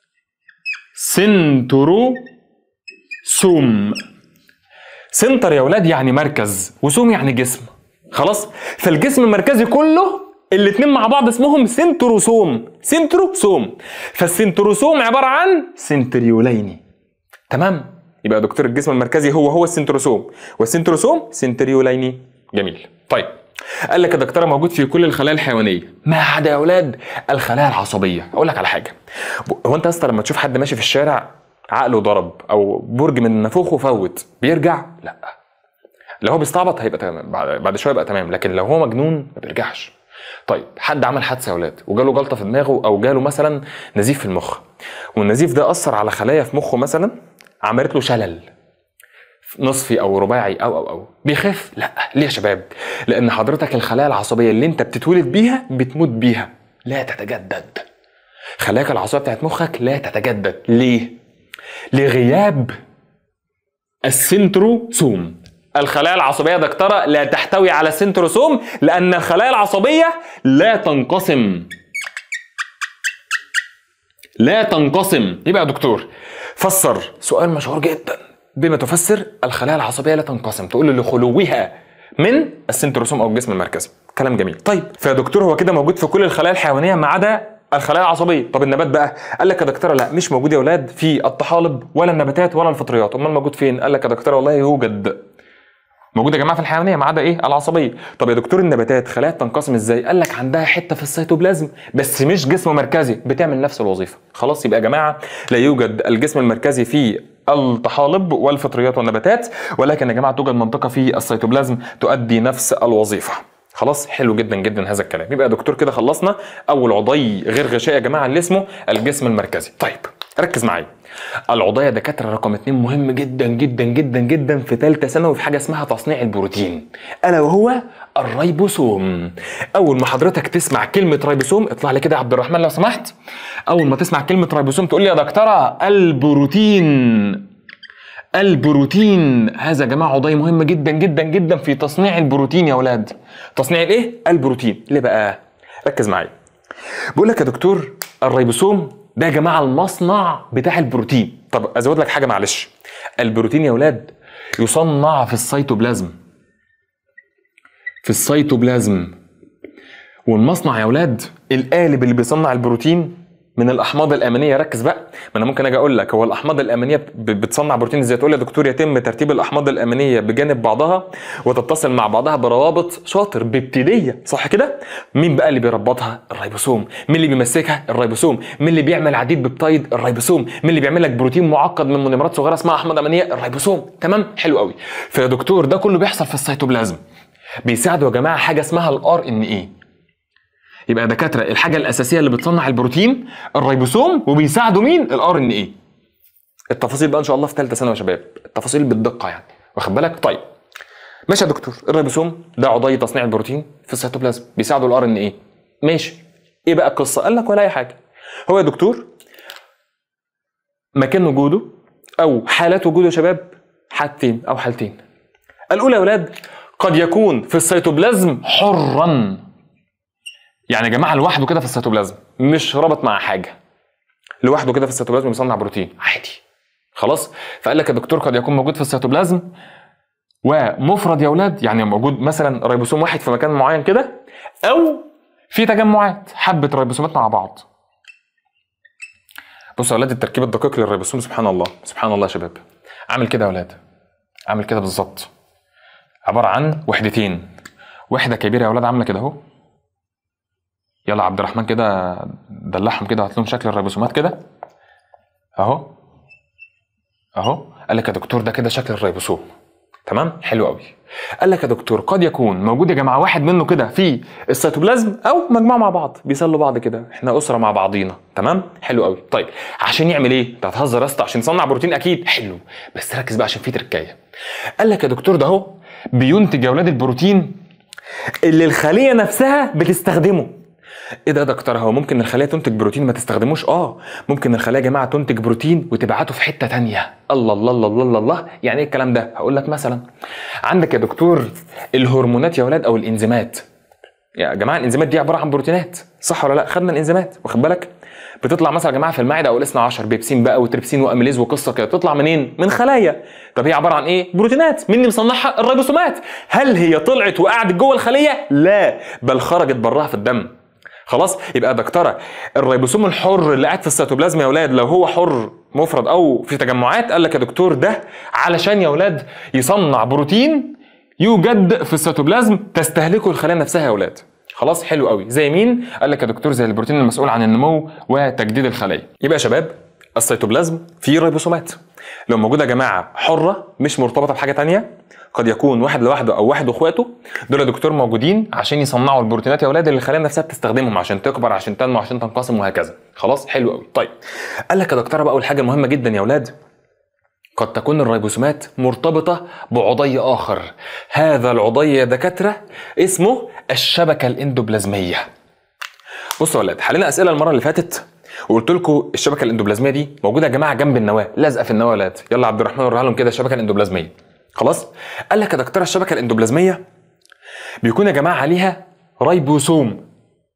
سنتروسوم. سنتر يا ولاد يعني مركز، وسوم يعني جسم. خلاص؟ فالجسم المركزي كله الاتنين مع بعض اسمهم سنتروسوم. سنتروسوم. فالسنتروسوم عباره عن سنتريولين. تمام؟ يبقى يا دكتور الجسم المركزي هو السنتروسوم، والسنتروسوم سنتريولين. جميل. طيب قال لك يا دكتوره موجود في كل الخلايا الحيوانيه ما عدا يا ولاد الخلايا العصبيه. اقول لك على حاجه، هو انت اصلا لما تشوف حد ماشي في الشارع عقله ضرب او برج من نافوخه فوت بيرجع؟ لا. لو هو بيستعبط هيبقى تمام، بعد شويه يبقى تمام، لكن لو هو مجنون ما بيرجعش. طيب حد عمل حادثه يا ولاد وجاله جلطه في دماغه او جاله مثلا نزيف في المخ، والنزيف ده اثر على خلايا في مخه مثلا عملت له شلل نصفي او رباعي او بيخف؟ لا. ليه يا شباب؟ لان حضرتك الخلايا العصبيه اللي انت بتتولد بيها بتموت بيها، لا تتجدد. خلاياك العصبيه بتاعت مخك لا تتجدد. ليه؟ لغياب السنتروسوم. الخلايا العصبيه يا دكتوره لا تحتوي على السنتروسوم لان الخلايا العصبيه لا تنقسم. لا تنقسم. يبقى يا دكتور فسر سؤال مشهور جدا بما تفسر الخلايا العصبيه لا تنقسم، تقول له لخلوها من السنتروسوم او الجسم المركزي. كلام جميل. طيب فيا دكتور هو كده موجود في كل الخلايا الحيوانيه ما عدا الخلايا العصبيه. طب النبات بقى؟ قال لك يا دكتوره لا، مش موجود يا اولاد في الطحالب ولا النباتات ولا الفطريات. امال موجود فين؟ قال لك يا دكتوره والله يوجد موجود يا جماعه في الحيوانيه ما عدا ايه؟ العصبيه. طب يا دكتور النباتات خلايا تنقسم ازاي؟ قال لك عندها حته في السيتوبلازم بس مش جسم مركزي بتعمل نفس الوظيفه. خلاص يبقى يا جماعه لا يوجد الجسم المركزي في الطحالب والفطريات والنباتات، ولكن يا جماعه توجد منطقه في السيتوبلازم تؤدي نفس الوظيفه. خلاص حلو جدا جدا هذا الكلام. يبقى يا دكتور كده خلصنا اول عضي غير غشاء يا جماعه اللي اسمه الجسم المركزي. طيب ركز معايا، العضيه دكاتره رقم 2 مهم جدا جدا جدا جدا في ثالثه ثانوي في حاجه اسمها تصنيع البروتين، الا وهو الريبوسوم. اول ما حضرتك تسمع كلمه ريبوسوم اطلع لي كده يا عبد الرحمن لو سمحت. اول ما تسمع كلمه ريبوسوم تقول لي يا دكتوره البروتين. البروتين هذا يا جماعه عضي مهم جدا جدا جدا في تصنيع البروتين يا اولاد. تصنيع الايه؟ البروتين. ليه بقى؟ ركز معايا. بقول لك يا دكتور الريبوسوم ده يا جماعه المصنع بتاع البروتين. طب ازود لك حاجه معلش، البروتين يا ولاد يصنع في السيتوبلازم. في السيتوبلازم. والمصنع يا ولاد القالب اللي بيصنع البروتين من الاحماض الامينيه. ركز بقى، ما انا ممكن اجي اقول لك هو الاحماض الامينيه بتصنع بروتين ازاي؟ تقول لي يا دكتور يتم ترتيب الاحماض الامينيه بجانب بعضها وتتصل مع بعضها بروابط شاطر بابتديه، صح كده؟ مين بقى اللي بيربطها؟ الريبوسوم. مين اللي بيمسكها؟ الريبوسوم. مين اللي بيعمل عديد بيبتايد؟ الريبوسوم. مين اللي بيعمل لك بروتين معقد من مونيمرات صغيره اسمها احماض امينيه؟ الريبوسوم. تمام؟ حلو قوي. فيا دكتور ده كله بيحصل في السيتوبلازم. بيساعدوا يا جماعه حاجه اسمها الار ان اي. يبقى دكاتره الحاجه الاساسيه اللي بتصنع البروتين الريبوسوم، وبيساعدوا مين؟ الار ان اي. التفاصيل بقى ان شاء الله في ثالثه ثانوي يا شباب، التفاصيل بالدقه يعني، واخد بالك؟ طيب ماشي يا دكتور، الريبوسوم ده عضي تصنيع البروتين في السيتوبلازم بيساعدوا الار ان اي. ماشي، ايه بقى القصه؟ قال لك ولا اي حاجه. هو يا دكتور مكان وجوده او حالات وجوده يا شباب حاجتين او حالتين. الاولى يا اولاد قد يكون في السيتوبلازم حرا، يعني يا جماعه لوحده كده في السيتوبلازم مش رابط مع حاجه، لوحده كده في السيتوبلازم بيصنع بروتين عادي. خلاص؟ فقال لك يا دكتور قد يكون موجود في السيتوبلازم ومفرد يا اولاد، يعني موجود مثلا ريبوسوم واحد في مكان معين كده، او في تجمعات حبه ريبوسومات مع بعض. بصوا يا اولاد التركيب الدقيق للريبوسوم سبحان الله سبحان الله يا شباب. عامل كده يا اولاد، عامل كده بالظبط، عباره عن وحدتين، وحده كبيره يا اولاد عامله كده اهو. يلا عبد الرحمن كده دلعهم كده، هات لهم شكل الريبوسومات كده اهو اهو. قال لك يا دكتور ده كده شكل الريبوسوم. تمام؟ حلو قوي. قال لك يا دكتور قد يكون موجود يا جماعه واحد منه كده في السيتوبلازم او مجموعه مع بعض بيسلوا بعض كده، احنا اسره مع بعضينا. تمام؟ حلو قوي. طيب عشان يعمل ايه؟ انت هتهزر يا اسطى؟ عشان يصنع بروتين اكيد. حلو، بس ركز بقى عشان في تركايه. قال لك يا دكتور ده اهو بينتج يا اولاد البروتين اللي الخليه نفسها بتستخدمه. ايه ده يا دكتور؟ هو ممكن الخليه تنتج بروتين ما تستخدموش؟ ممكن الخليه يا جماعه تنتج بروتين وتبعته في حته ثانيه. الله الله الله الله الله. يعني ايه الكلام ده؟ هقول لك مثلا عندك يا دكتور الهرمونات يا اولاد او الانزيمات. يا جماعه الانزيمات دي عباره عن بروتينات، صح ولا لا؟ خدنا الانزيمات، واخد بالك؟ بتطلع مثلا يا جماعه في المعده او الاثنى عشر، بيبسين بقى وتريبسين واميليز وقصه كده، تطلع منين؟ من خلايا. طب هي عباره عن ايه؟ بروتينات. مين اللي مصنعها؟ الريبوسومات. هل هي طلعت وقعدت جوه الخليه؟ لا، بل خرجت براها في الدم. خلاص؟ يبقى يا دكتوره الريبوسوم الحر اللي قاعد في السيتوبلازم يا اولاد، لو هو حر مفرد او في تجمعات، قال لك يا دكتور ده علشان يا اولاد يصنع بروتين يوجد في السيتوبلازم تستهلكه الخلايا نفسها يا اولاد. خلاص؟ حلو قوي. زي مين؟ قال لك يا دكتور زي البروتين المسؤول عن النمو وتجديد الخلايا. يبقى يا شباب السيتوبلازم فيه ريبوسومات، لو موجوده يا جماعه حره مش مرتبطه بحاجه ثانيه، قد يكون واحد لوحده او واحد واخواته، دول يا دكتور موجودين عشان يصنعوا البروتينات يا اولاد اللي الخلايا نفسها بتستخدمهم عشان تكبر، عشان تنمو، عشان تنقسم وهكذا. خلاص؟ حلو قوي. طيب قال لك يا دكتور بقى اول حاجه مهمه جدا يا اولاد، قد تكون الريبوسومات مرتبطة بعضي آخر. هذا العضي يا دكاترة اسمه الشبكة الاندوبلازمية. بصوا يا ولاد، حلينا أسئلة المرة اللي فاتت وقلت لكم الشبكة الاندوبلازمية دي موجودة يا جماعة جنب النواة، لازقة في النواة يا ولاد. يلا عبد الرحمن وريها لهم كده الشبكة الاندوبلازمية. خلاص؟ قال لك يا دكتورة الشبكة الاندوبلازمية بيكون يا جماعة عليها ريبوسوم.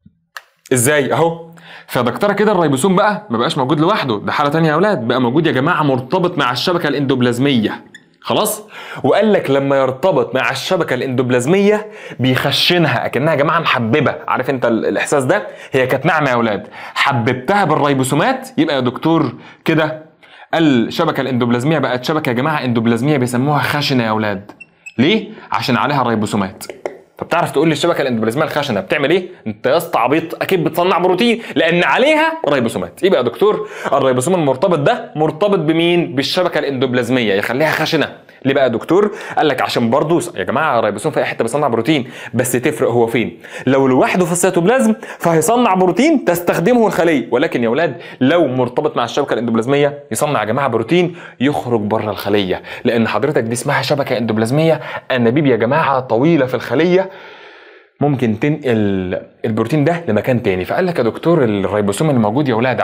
ازاي؟ اهو. فدكتوره كده الريبوسوم بقى ما بقاش موجود لوحده، ده حاله ثانيه يا اولاد، بقى موجود يا جماعه مرتبط مع الشبكه الاندوبلازميه. خلاص؟ وقال لك لما يرتبط مع الشبكه الاندوبلازميه بيخشنها اكنها يا جماعه محببه. عارف انت الاحساس ده؟ هي كانت ناعمه يا اولاد، حببتها بالريبوسومات، يبقى يا دكتور كده الشبكه الاندوبلازميه بقت شبكه يا جماعه اندوبلازميه بيسموها خشنه يا اولاد. ليه؟ عشان عليها ريبوسومات. طب تعرف تقول لي الشبكه الاندوبلازميه الخشنه بتعمل ايه؟ انت يا اسطى عبيط، اكيد بتصنع بروتين لان عليها ريبوسومات. يبقى يا دكتور الريبوسوم المرتبط ده مرتبط بمين؟ بالشبكه الاندوبلازميه، يخليها خشنه. ليه بقى يا دكتور؟ قال لك عشان برضو يا جماعه الريبوسوم في اي حته بيصنع بروتين، بس تفرق هو فين. لو لوحده في السيتوبلازم فهيصنع بروتين تستخدمه الخليه، ولكن يا اولاد لو مرتبط مع الشبكه الاندوبلازميه يصنع يا جماعه بروتين يخرج بره الخليه، لان حضرتك دي اسمها شبكه اندوبلازميه، انابيب يا جماعه طويله في الخليه ممكن تنقل البروتين ده لمكان تاني. فقال لك يا دكتور الريبوسوم اللي موجود يا اولاد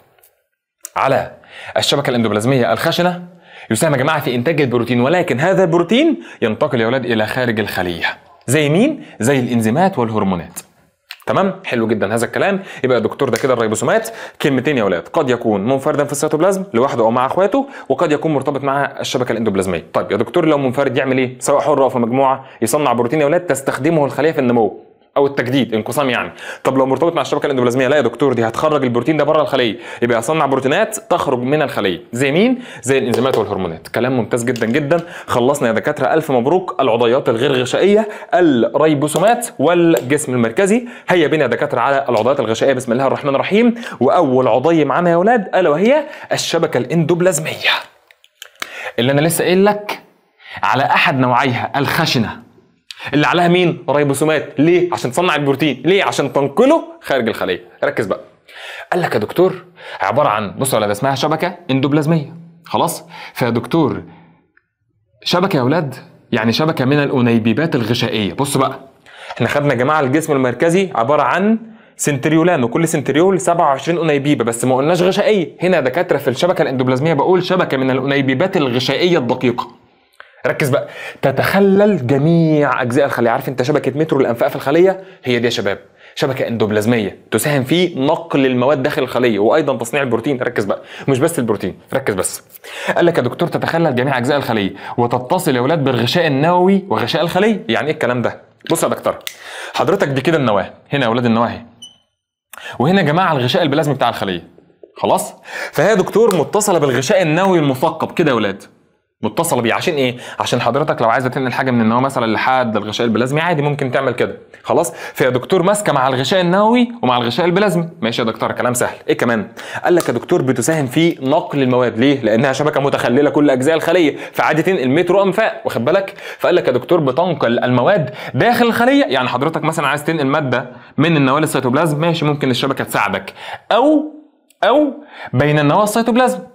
على الشبكه الاندوبلازميه الخشنه يساهم يا جماعه في انتاج البروتين، ولكن هذا البروتين ينتقل يا اولاد الى خارج الخليه. زي مين؟ زي الانزيمات والهرمونات. تمام؟ حلو جدا هذا الكلام. يبقى يا دكتور ده كده الريبوسومات كلمتين يا اولاد، قد يكون منفردا في السيتوبلازم لوحده او مع اخواته، وقد يكون مرتبط مع الشبكه الاندوبلازميه. طيب يا دكتور لو منفرد يعمل ايه؟ سواء حر او في مجموعه يصنع بروتين يا اولاد تستخدمه الخليه في النمو او التجديد، انقسام يعني. طب لو مرتبط مع الشبكه الاندوبلازميه، لا يا دكتور دي هتخرج البروتين ده بره الخليه، يبقى يصنع بروتينات تخرج من الخليه. زي مين؟ زي الانزيمات والهرمونات. كلام ممتاز جدا جدا. خلصنا يا دكاتره، الف مبروك. العضيات الغير غشائيه، الريبوسومات والجسم المركزي. هيا بنا يا دكاتره على العضيات الغشائيه. بسم الله الرحمن الرحيم. واول عضيه معانا يا اولاد الا وهي الشبكه الاندوبلازميه، اللي انا لسه قايل لك على احد نوعيها الخشنه، اللي عليها مين؟ ريبوسومات. ليه؟ عشان تصنع البروتين. ليه؟ عشان تنقله خارج الخليه. ركز بقى. قال لك يا دكتور عباره عن، بصوا يا ولاد، اسمها شبكه اندوبلازميه. خلاص؟ فيا دكتور شبكه يا ولاد يعني شبكه من الانيبيبات الغشائيه. بصوا بقى، احنا خدنا يا جماعه الجسم المركزي عباره عن سنتريولان، وكل سنتريول 27 انيبيبه، بس ما قلناش غشائيه. هنا يا دكاتره في الشبكه الاندوبلازميه بقول شبكه من الانيبيبات الغشائيه الدقيقه. ركز بقى، تتخلل جميع اجزاء الخليه. عارف انت شبكه مترو الانفاق في الخليه؟ هي دي يا شباب شبكه اندوبلازميه تساهم في نقل المواد داخل الخليه وايضا تصنيع البروتين. ركز بقى، مش بس البروتين، ركز بس. قال لك يا دكتور تتخلل جميع اجزاء الخليه وتتصل يا اولاد بالغشاء النووي وغشاء الخليه. يعني ايه الكلام ده؟ بص يا دكتور، حضرتك دي كده النواه، هنا يا اولاد النواه اهي، وهنا يا جماعه الغشاء البلازمي بتاع الخليه. خلاص؟ فهي يا دكتور متصله بالغشاء النووي المثقب كده يا اولاد، متصله بيه. عشان ايه؟ عشان حضرتك لو عايزه تنقل حاجه من النواه مثلا لحد الغشاء البلازمي عادي ممكن تعمل كده. خلاص؟ فيا دكتور ماسكه مع الغشاء النووي ومع الغشاء البلازمي. ماشي يا دكتور، كلام سهل. ايه كمان؟ قال لك يا دكتور بتساهم في نقل المواد. ليه؟ لانها شبكه متخلله كل اجزاء الخليه، فعادي تنقل مترو انفاق، واخد بالك؟ فقال لك يا دكتور بتنقل المواد داخل الخليه. يعني حضرتك مثلا عايز تنقل ماده من النواه للسيتوبلازم، ماشي، ممكن الشبكه تساعدك، او بين النواه والسيتوبلازم.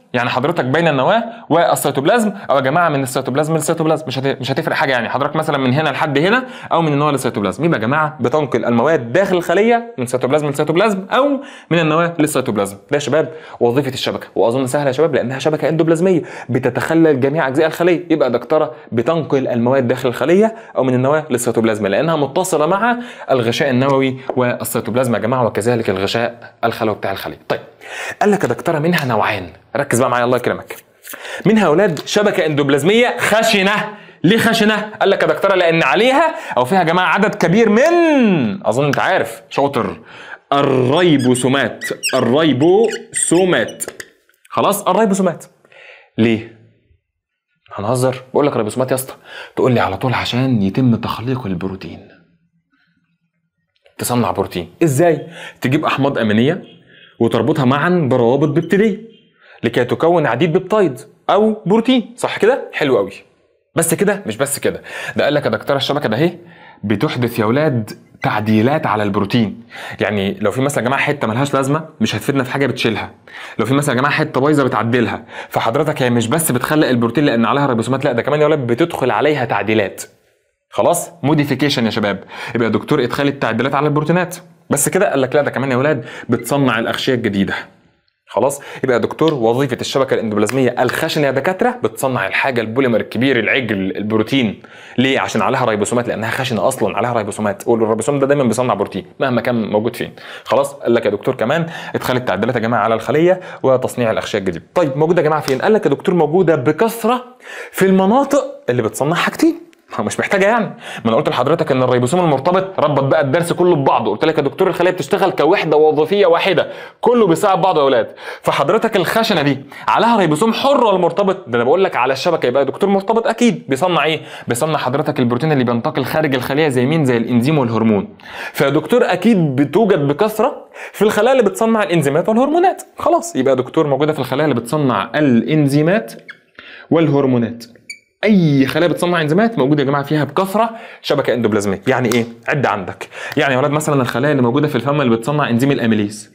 يعني حضرتك بين النواه والسيتوبلازم، او يا جماعه من السيتوبلازم للسيتوبلازم، مش هتفرق حاجه يعني، حضرتك مثلا من هنا لحد هنا او من النواه للسيتوبلازم. يبقى يا جماعه بتنقل المواد داخل الخليه من سيتوبلازم لسيتوبلازم او من النواه للسيتوبلازم. ده يا شباب وظيفه الشبكه، واظن سهله يا شباب لانها شبكه اندوبلازميه بتتخلل جميع اجزاء الخليه. يبقى دكتوره بتنقل المواد داخل الخليه او من النواه للسيتوبلازم لانها متصله مع الغشاء النووي والسيتوبلازم يا جماعه، وكذلك الغشاء الخلوي بتاع الخليه. طيب قال لك يا دكتوره منها نوعين، ركز بقى معايا الله يكرمك. منها يا اولاد شبكه اندوبلازميه خشنه. ليه خشنه؟ قال لك يا دكتوره لان عليها او فيها يا جماعه عدد كبير من، اظن انت عارف شاطر، الريبوسومات. الريبوسومات، خلاص الريبوسومات. ليه؟ هنهزر؟ بقول لك ريبوسومات يا اسطى، تقول لي على طول عشان يتم تخليق البروتين. تصنع بروتين ازاي؟ تجيب احماض امينيه وتربطها معا بروابط بيبتيديه لكي تكون عديد بيبتايد او بروتين، صح كده؟ حلو قوي. بس كده؟ مش بس كده، ده قال لك يا دكتوره الشبكه ده اهي بتحدث يا اولاد تعديلات على البروتين. يعني لو في مثلا يا جماعه حته ملهاش لازمه مش هتفيدنا في حاجه بتشيلها، لو في مثلا يا جماعه حته بايظه بتعدلها، فحضرتك هي مش بس بتخلق البروتين لان عليها ريبوسومات، لا ده كمان يا اولاد بتدخل عليها تعديلات. خلاص موديفيكيشن يا شباب. يبقى يا دكتور ادخال التعديلات على البروتينات. بس كده؟ قال لك لا ده كمان يا اولاد بتصنع الاغشيه الجديده. خلاص يبقى يا دكتور وظيفه الشبكه الاندوبلازميه الخشنه يا دكاتره بتصنع الحاجه البوليمر الكبير العجل البروتين. ليه؟ عشان عليها ريبوسومات لانها خشنه اصلا، عليها ريبوسومات، والريبوسوم ده دايما بيصنع بروتين مهما كان موجود فين. خلاص قال لك يا دكتور كمان ادخال التعديلات يا جماعه على الخليه وتصنيع الاغشيه الجديده. طيب موجوده يا جماعه فين؟ قال لك يا دكتور موجوده بكثره في المناطق اللي بتصنع حاجتين. مش محتاجه يعني، ما انا قلت لحضرتك ان الريبوسوم المرتبط ربط بقى الدرس كله ببعضه، قلت لك يا دكتور الخليه بتشتغل كوحده وظيفيه واحده، كله بيساعد بعضه يا اولاد. فحضرتك الخشنه دي عليها ريبوسوم حر ولا مرتبط؟ ده انا بقول لك على الشبكه، يبقى يا دكتور مرتبط اكيد. بيصنع ايه؟ بيصنع حضرتك البروتين اللي بينتقل خارج الخليه زي مين؟ زي الانزيم والهرمون. فيا دكتور اكيد بتوجد بكثره في الخلايا اللي بتصنع الانزيمات والهرمونات. خلاص يبقى يا دكتور موجوده في الخلايا اللي بتصنع الانزيمات والهرمونات. اي خلايا بتصنع انزيمات موجوده يا جماعه فيها بكثره شبكه اندوبلازميه. يعني ايه؟ عد عندك. يعني يا ولاد مثلا الخلايا اللي موجوده في الفم اللي بتصنع انزيم الاميليز،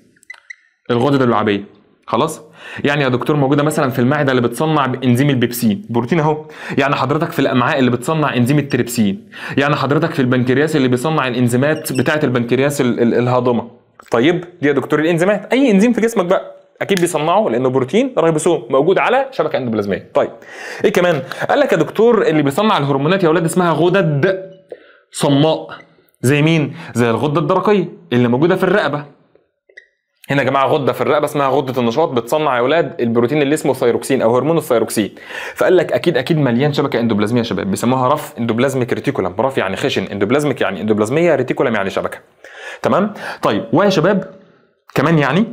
الغدد اللعابيه. خلاص؟ يعني يا دكتور موجوده مثلا في المعده اللي بتصنع انزيم البيبسين، بروتين اهو. يعني حضرتك في الامعاء اللي بتصنع انزيم التريبسين. يعني حضرتك في البنكرياس اللي بيصنع الانزيمات بتاعه البنكرياس الهاضمه. طيب دي يا دكتور الانزيمات، اي انزيم في جسمك بقى اكيد بيصنعه لانه بروتين ريبوسوم موجود على شبكه اندوبلازميه. طيب ايه كمان؟ قال لك يا دكتور اللي بيصنع الهرمونات يا اولاد اسمها غدد صماء. زي مين؟ زي الغده الدرقيه اللي موجوده في الرقبه. هنا يا جماعه غده في الرقبه اسمها غده النشاط، بتصنع يا اولاد البروتين اللي اسمه ثايروكسين او هرمون الثايروكسين. فقال لك اكيد مليان شبكه اندوبلازميه يا شباب، بيسموها رف اندوبلازميك ريتيكولم. رف يعني خشن، اندوبلازميك يعني اندوبلازميه، ريتيكولم يعني شبكه. تمام؟ طيب ويا شباب كمان يعني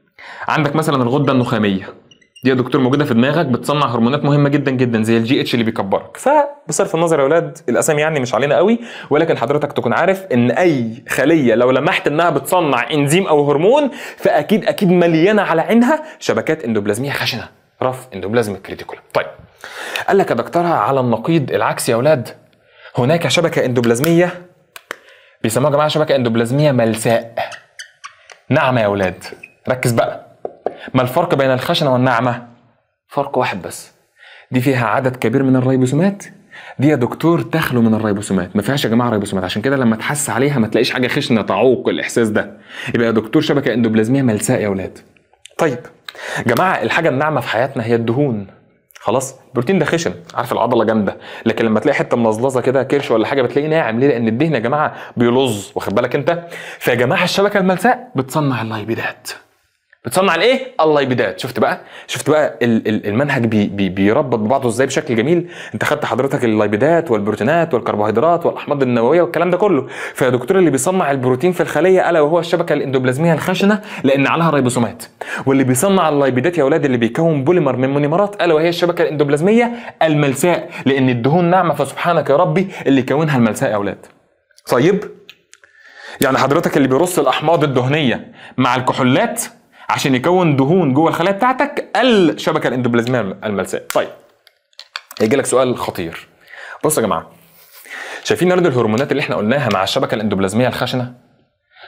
عندك مثلا الغده النخاميه دي يا دكتور موجوده في دماغك، بتصنع هرمونات مهمه جدا جدا زي الجي اتش اللي بيكبرك. فبصرف النظر يا اولاد الاسامي يعني مش علينا قوي، ولكن حضرتك تكون عارف ان اي خليه لو لمحت انها بتصنع انزيم او هرمون فاكيد مليانه على عينها شبكات اندوبلازميه خشنه، رف اندوبلازميك ريتيكولم. طيب قال لك يا دكتوره على النقيض العكس يا اولاد هناك شبكه اندوبلازميه بيسموها يا جماعه شبكه اندوبلازميه ملساء، ناعمه يا اولاد. ركز بقى، ما الفرق بين الخشنه والناعمه؟ فرق واحد بس، دي فيها عدد كبير من الريبوسومات، دي يا دكتور تخلو من الريبوسومات، ما فيهاش يا جماعه ريبوسومات، عشان كده لما تحس عليها ما تلاقيش حاجه خشنه تعوق الاحساس ده. يبقى يا دكتور شبكه اندوبلازميه ملساء يا اولاد. طيب جماعه الحاجه الناعمه في حياتنا هي الدهون. خلاص البروتين ده خشن، عارف العضله جامده، لكن لما تلاقي حته ملظلظه كده كرش ولا حاجه بتلاقيه ناعم. ليه؟ لان الدهن يا جماعه بيلظ، واخد بالك انت؟ فيا جماعه الشبكه الملساء بتصنع اللايبيدات. بتصنع الايه؟ اللايبيدات. شفت بقى المنهج بيربط ببعضه ازاي بشكل جميل. انت خدت حضرتك اللايبيدات والبروتينات والكربوهيدرات والاحماض النوويه والكلام ده كله. فيا دكتور اللي بيصنع البروتين في الخليه الا وهو الشبكه الاندوبلازميه الخشنه لان عليها ريبوسومات، واللي بيصنع اللايبيدات يا اولاد اللي بيكون بوليمر من مونيمرات الا وهي الشبكه الاندوبلازميه الملساء لان الدهون ناعمه، فسبحانك يا ربي اللي يكونها الملساء يا اولاد. طيب يعني حضرتك اللي بيرص الاحماض الدهنيه مع الكحولات عشان يكون دهون جوه الخلايا بتاعتك الشبكه الاندوبلازميه الملساء. طيب هيجي لك سؤال خطير. بص يا جماعه، شايفين نرد الهرمونات اللي احنا قلناها مع الشبكه الاندوبلازميه الخشنه؟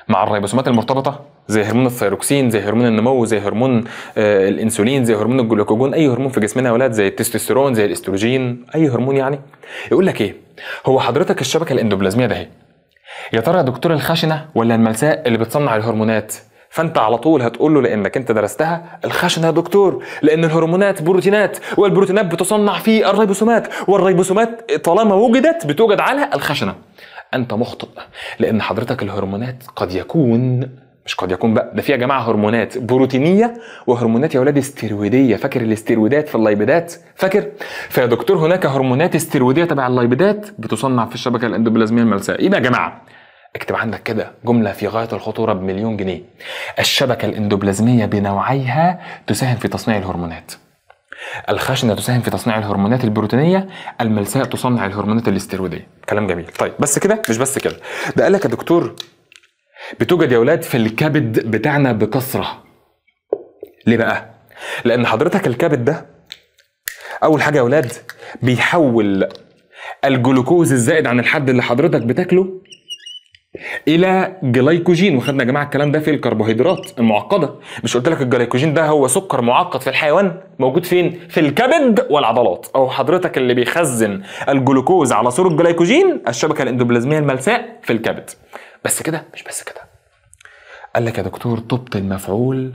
مع الريبوسومات المرتبطه زي هرمون الثيروكسين، زي هرمون النمو، زي هرمون الانسولين، زي هرمون الجلوكاجون، اي هرمون في جسمنا يا اولاد، زي التستوستيرون، زي الاستروجين، اي هرمون يعني. يقول لك ايه، هو حضرتك الشبكه الاندوبلازميه ده اهي، يا ترى يا دكتور الخشنه ولا الملساء اللي بتصنع الهرمونات؟ فانت على طول هتقول له لانك انت درستها الخشنه يا دكتور، لان الهرمونات بروتينات، والبروتينات بتصنع في الريبوسومات، والريبوسومات طالما وجدت بتوجد على الخشنه. انت مخطئ، لان حضرتك الهرمونات قد يكون، مش قد يكون بقى، ده في يا جماعه هرمونات بروتينيه وهرمونات يا ولاد استيرويديه. فاكر الاستيرويدات في اللايبيدات؟ فاكر؟ فيا دكتور هناك هرمونات استيرويديه تبع اللايبيدات بتصنع في الشبكه الاندوبلازميه الملساء. يبقى يا جماعه اكتب عندك كده جمله في غايه الخطوره بمليون جنيه: الشبكه الاندوبلازميه بنوعيها تساهم في تصنيع الهرمونات. الخشنه تساهم في تصنيع الهرمونات البروتينيه، الملساء تصنع الهرمونات الاستيرويديه. كلام جميل. طيب بس كده؟ مش بس كده، ده قال لك يا دكتور بتوجد يا ولاد في الكبد بتاعنا بكثره. ليه بقى؟ لان حضرتك الكبد ده اول حاجه يا ولاد بيحول الجلوكوز الزائد عن الحد اللي حضرتك بتاكله الى جلايكوجين. وخدنا يا جماعه الكلام ده في الكربوهيدرات المعقده. مش قلت لك الجلايكوجين ده هو سكر معقد في الحيوان موجود فين؟ في الكبد والعضلات. او حضرتك اللي بيخزن الجلوكوز على صوره جلايكوجين الشبكه الاندوبلازميه الملساء في الكبد. بس كده؟ مش بس كده، قال لك يا دكتور تبطل مفعول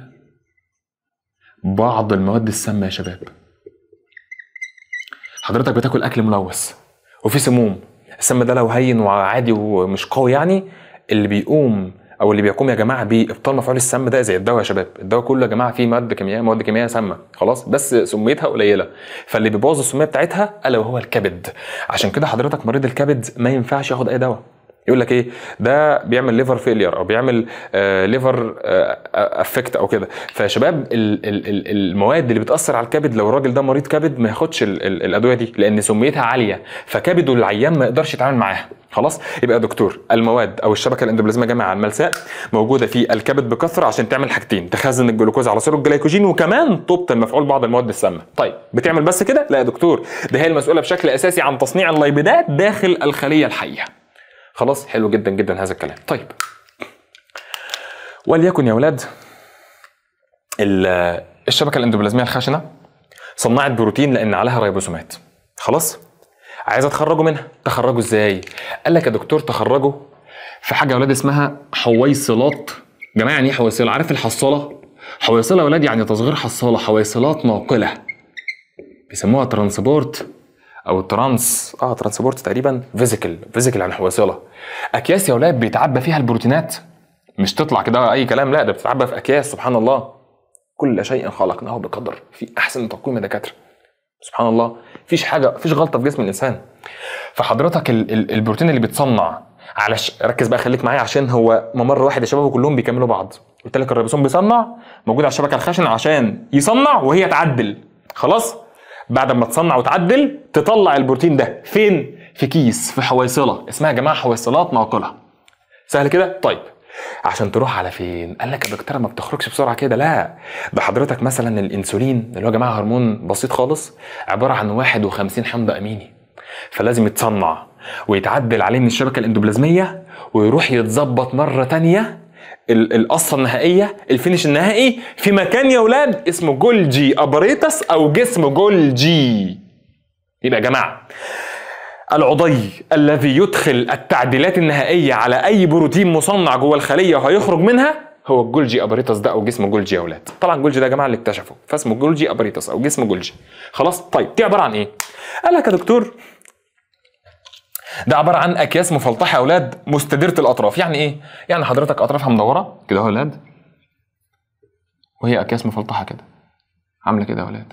بعض المواد السامه يا شباب. حضرتك بتاكل اكل ملوث وفي سموم، السم ده لو هين وعادي ومش قوي يعني، اللي بيقوم او اللي بيقوم يا جماعه بابطال مفعول السم ده زي الدواء يا شباب. الدواء كله يا جماعه فيه مواد كيميائيه سامه خلاص، بس سميتها قليله، فاللي بيبوظ السميه بتاعتها الا وهو الكبد. عشان كده حضرتك مريض الكبد ما ينفعش ياخد اي دواء. يقول لك ايه ده بيعمل ليفر فيلير او بيعمل ليفر افكت او كده. فيا شباب المواد اللي بتاثر على الكبد، لو الراجل ده مريض كبد ما ياخدش الادويه دي لان سميتها عاليه، فكبده العيان ما يقدرش يتعامل معاها. خلاص؟ يبقى يا دكتور المواد او الشبكه الاندوبلازميه جامعه الملساء موجوده في الكبد بكثره عشان تعمل حاجتين: تخزن الجلوكوز على صوره الجلايكوجين، وكمان تبطل مفعول بعض المواد السامه. طيب بتعمل بس كده؟ لا يا دكتور، ده هي المسؤوله بشكل اساسي عن تصنيع اللايبيدات داخل الخليه الحيه. خلاص؟ حلو جدا جدا هذا الكلام. طيب وليكن يا ولاد الشبكه الاندوبلازميه الخشنه صنعت بروتين لان عليها ريبوسومات. خلاص؟ عايز اتخرجوا منها. تخرجوا ازاي؟ قال لك يا دكتور تخرجوا في حاجه يا ولاد اسمها حويصلات. جماعه يعني ايه حويصله؟ عارف الحصاله؟ حويصله يا ولاد يعني تصغير حصاله، حويصلات ناقله بيسموها ترانسبورت او ترانسبورت تقريبا، فيزيكال عن حويصله. اكياس يا ولاد بيتعبى فيها البروتينات، مش تطلع كده اي كلام، لا ده بتتعبى في اكياس. سبحان الله، كل شيء خلقناه بقدر، في احسن تقويم يا دكاتره. سبحان الله، مفيش حاجه، مفيش غلطه في جسم الانسان. فحضرتك البروتين اللي بيتصنع على ركز بقى خليك معايا عشان هو ممر واحد يا شباب وكلهم بيكملوا بعض. قلت لك الريبوسوم بيصنع، موجود على الشبكه الخشنه عشان يصنع وهي تعدل. خلاص؟ بعد ما تصنع وتعدل تطلع البروتين ده فين؟ في كيس، في حويصله اسمها يا جماعه حويصلات ناقله. سهل كده؟ طيب عشان تروح على فين؟ قال لك يا دكتور ما بتخرجش بسرعه كده، لا ده حضرتك مثلا الانسولين اللي هو يا جماعه هرمون بسيط خالص عباره عن 51 حمض اميني، فلازم يتصنع ويتعدل عليه من الشبكه الاندوبلازميه ويروح يتظبط مره تانية القصه النهائيه، الفينش النهائي في مكان يا ولاد اسمه جولجي اباريتس او جسم جولجي. يبقى يا جماعه العضي الذي يدخل التعديلات النهائيه على اي بروتين مصنع جوه الخليه وهيخرج منها هو الجولجي اباريتس ده او جسم جولجي يا ولاد. طبعا جولجي ده يا جماعه اللي اكتشفه، فاسمه جولجي اباريتس او جسم جولجي. خلاص؟ طيب دي عباره عن ايه؟ قال لك يا دكتور ده عباره عن اكياس مفلطحه يا اولاد مستديره الاطراف. يعني ايه؟ يعني حضرتك اطرافها مدوره كده اهو يا اولاد، وهي اكياس مفلطحه كده عامله كده يا اولاد،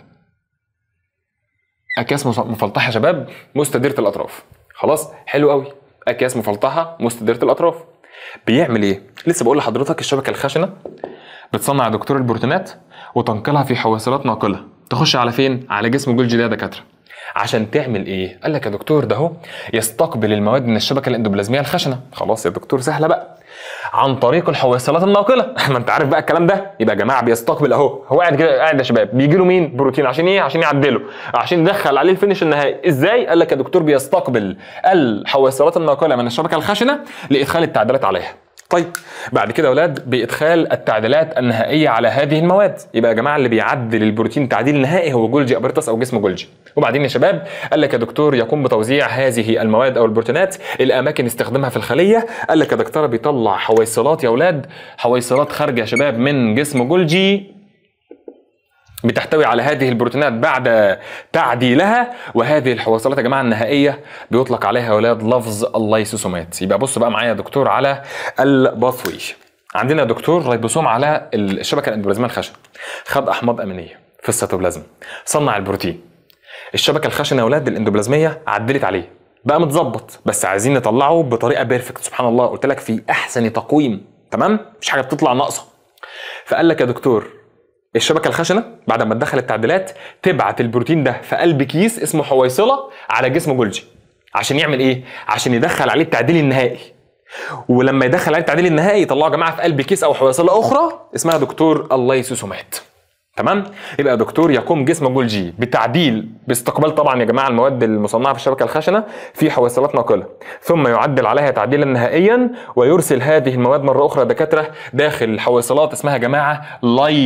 اكياس مفلطحه يا شباب مستديره الاطراف. خلاص؟ حلو قوي، اكياس مفلطحه مستديره الاطراف. بيعمل ايه؟ لسه بقول لحضرتك الشبكه الخشنه بتصنع يا دكتور البروتينات وتنقلها في حويصلات ناقله تخش على فين؟ على جسم جولجي ده يا دكاتره. عشان تعمل ايه؟ قال لك يا دكتور ده هو يستقبل المواد من الشبكه الاندوبلازميه الخشنه. خلاص يا دكتور سهله بقى، عن طريق الحويصلات الناقله. ما انت عارف بقى الكلام ده. يبقى يا جماعه بيستقبل اهو، هو قاعد كده قاعد يا شباب، بيجي له مين؟ بروتين. عشان ايه؟ عشان يعدله، عشان يدخل عليه الفينش النهائي. ازاي؟ قال لك يا دكتور بيستقبل الحويصلات الناقله من الشبكه الخشنه لادخال التعديلات عليها. طيب بعد كده يا اولاد بادخال التعديلات النهائيه على هذه المواد. يبقى يا جماعه اللي بيعدل البروتين تعديل نهائي هو جولجي ابرتس او جسم جولجي. وبعدين يا شباب قال لك يا دكتور يقوم بتوزيع هذه المواد او البروتينات الاماكن استخدامها في الخليه. قال لك يا دكتور بيطلع حويصلات يا اولاد، حويصلات خارجه يا شباب من جسم جولجي بتحتوي على هذه البروتينات بعد تعديلها، وهذه الحويصلات يا جماعه النهائيه بيطلق عليها يا اولاد لفظ اللايسوسومات. يبقى بص بقى معايا يا دكتور على الباثوي. عندنا يا دكتور ريبوسوم على الشبكه الاندوبلازميه الخشنه، خد احماض امينيه في السيتوبلازم، صنع البروتين. الشبكه الخشنه يا اولاد الاندوبلازميه عدلت عليه بقى متظبط، بس عايزين نطلعه بطريقه بيرفكت. سبحان الله، قلت لك في احسن تقويم، تمام، مش حاجه بتطلع ناقصه. فقال لك يا دكتور الشبكه الخشنه بعد ما تدخل التعديلات تبعت البروتين ده في قلب كيس اسمه حويصله على جسم جولجي. عشان يعمل ايه؟ عشان يدخل عليه التعديل النهائي. ولما يدخل عليه التعديل النهائي يطلعه يا جماعه في قلب كيس او حويصله اخرى اسمها دكتور اللايسوسومات. تمام؟ يبقى يا دكتور يقوم جسم جولجي بتعديل باستقبال طبعا يا جماعه المواد المصنعه في الشبكه الخشنه في حويصلات ناقله، ثم يعدل عليها تعديلا نهائيا ويرسل هذه المواد مره اخرى دكاتره داخل حويصلات اسمها يا جماعه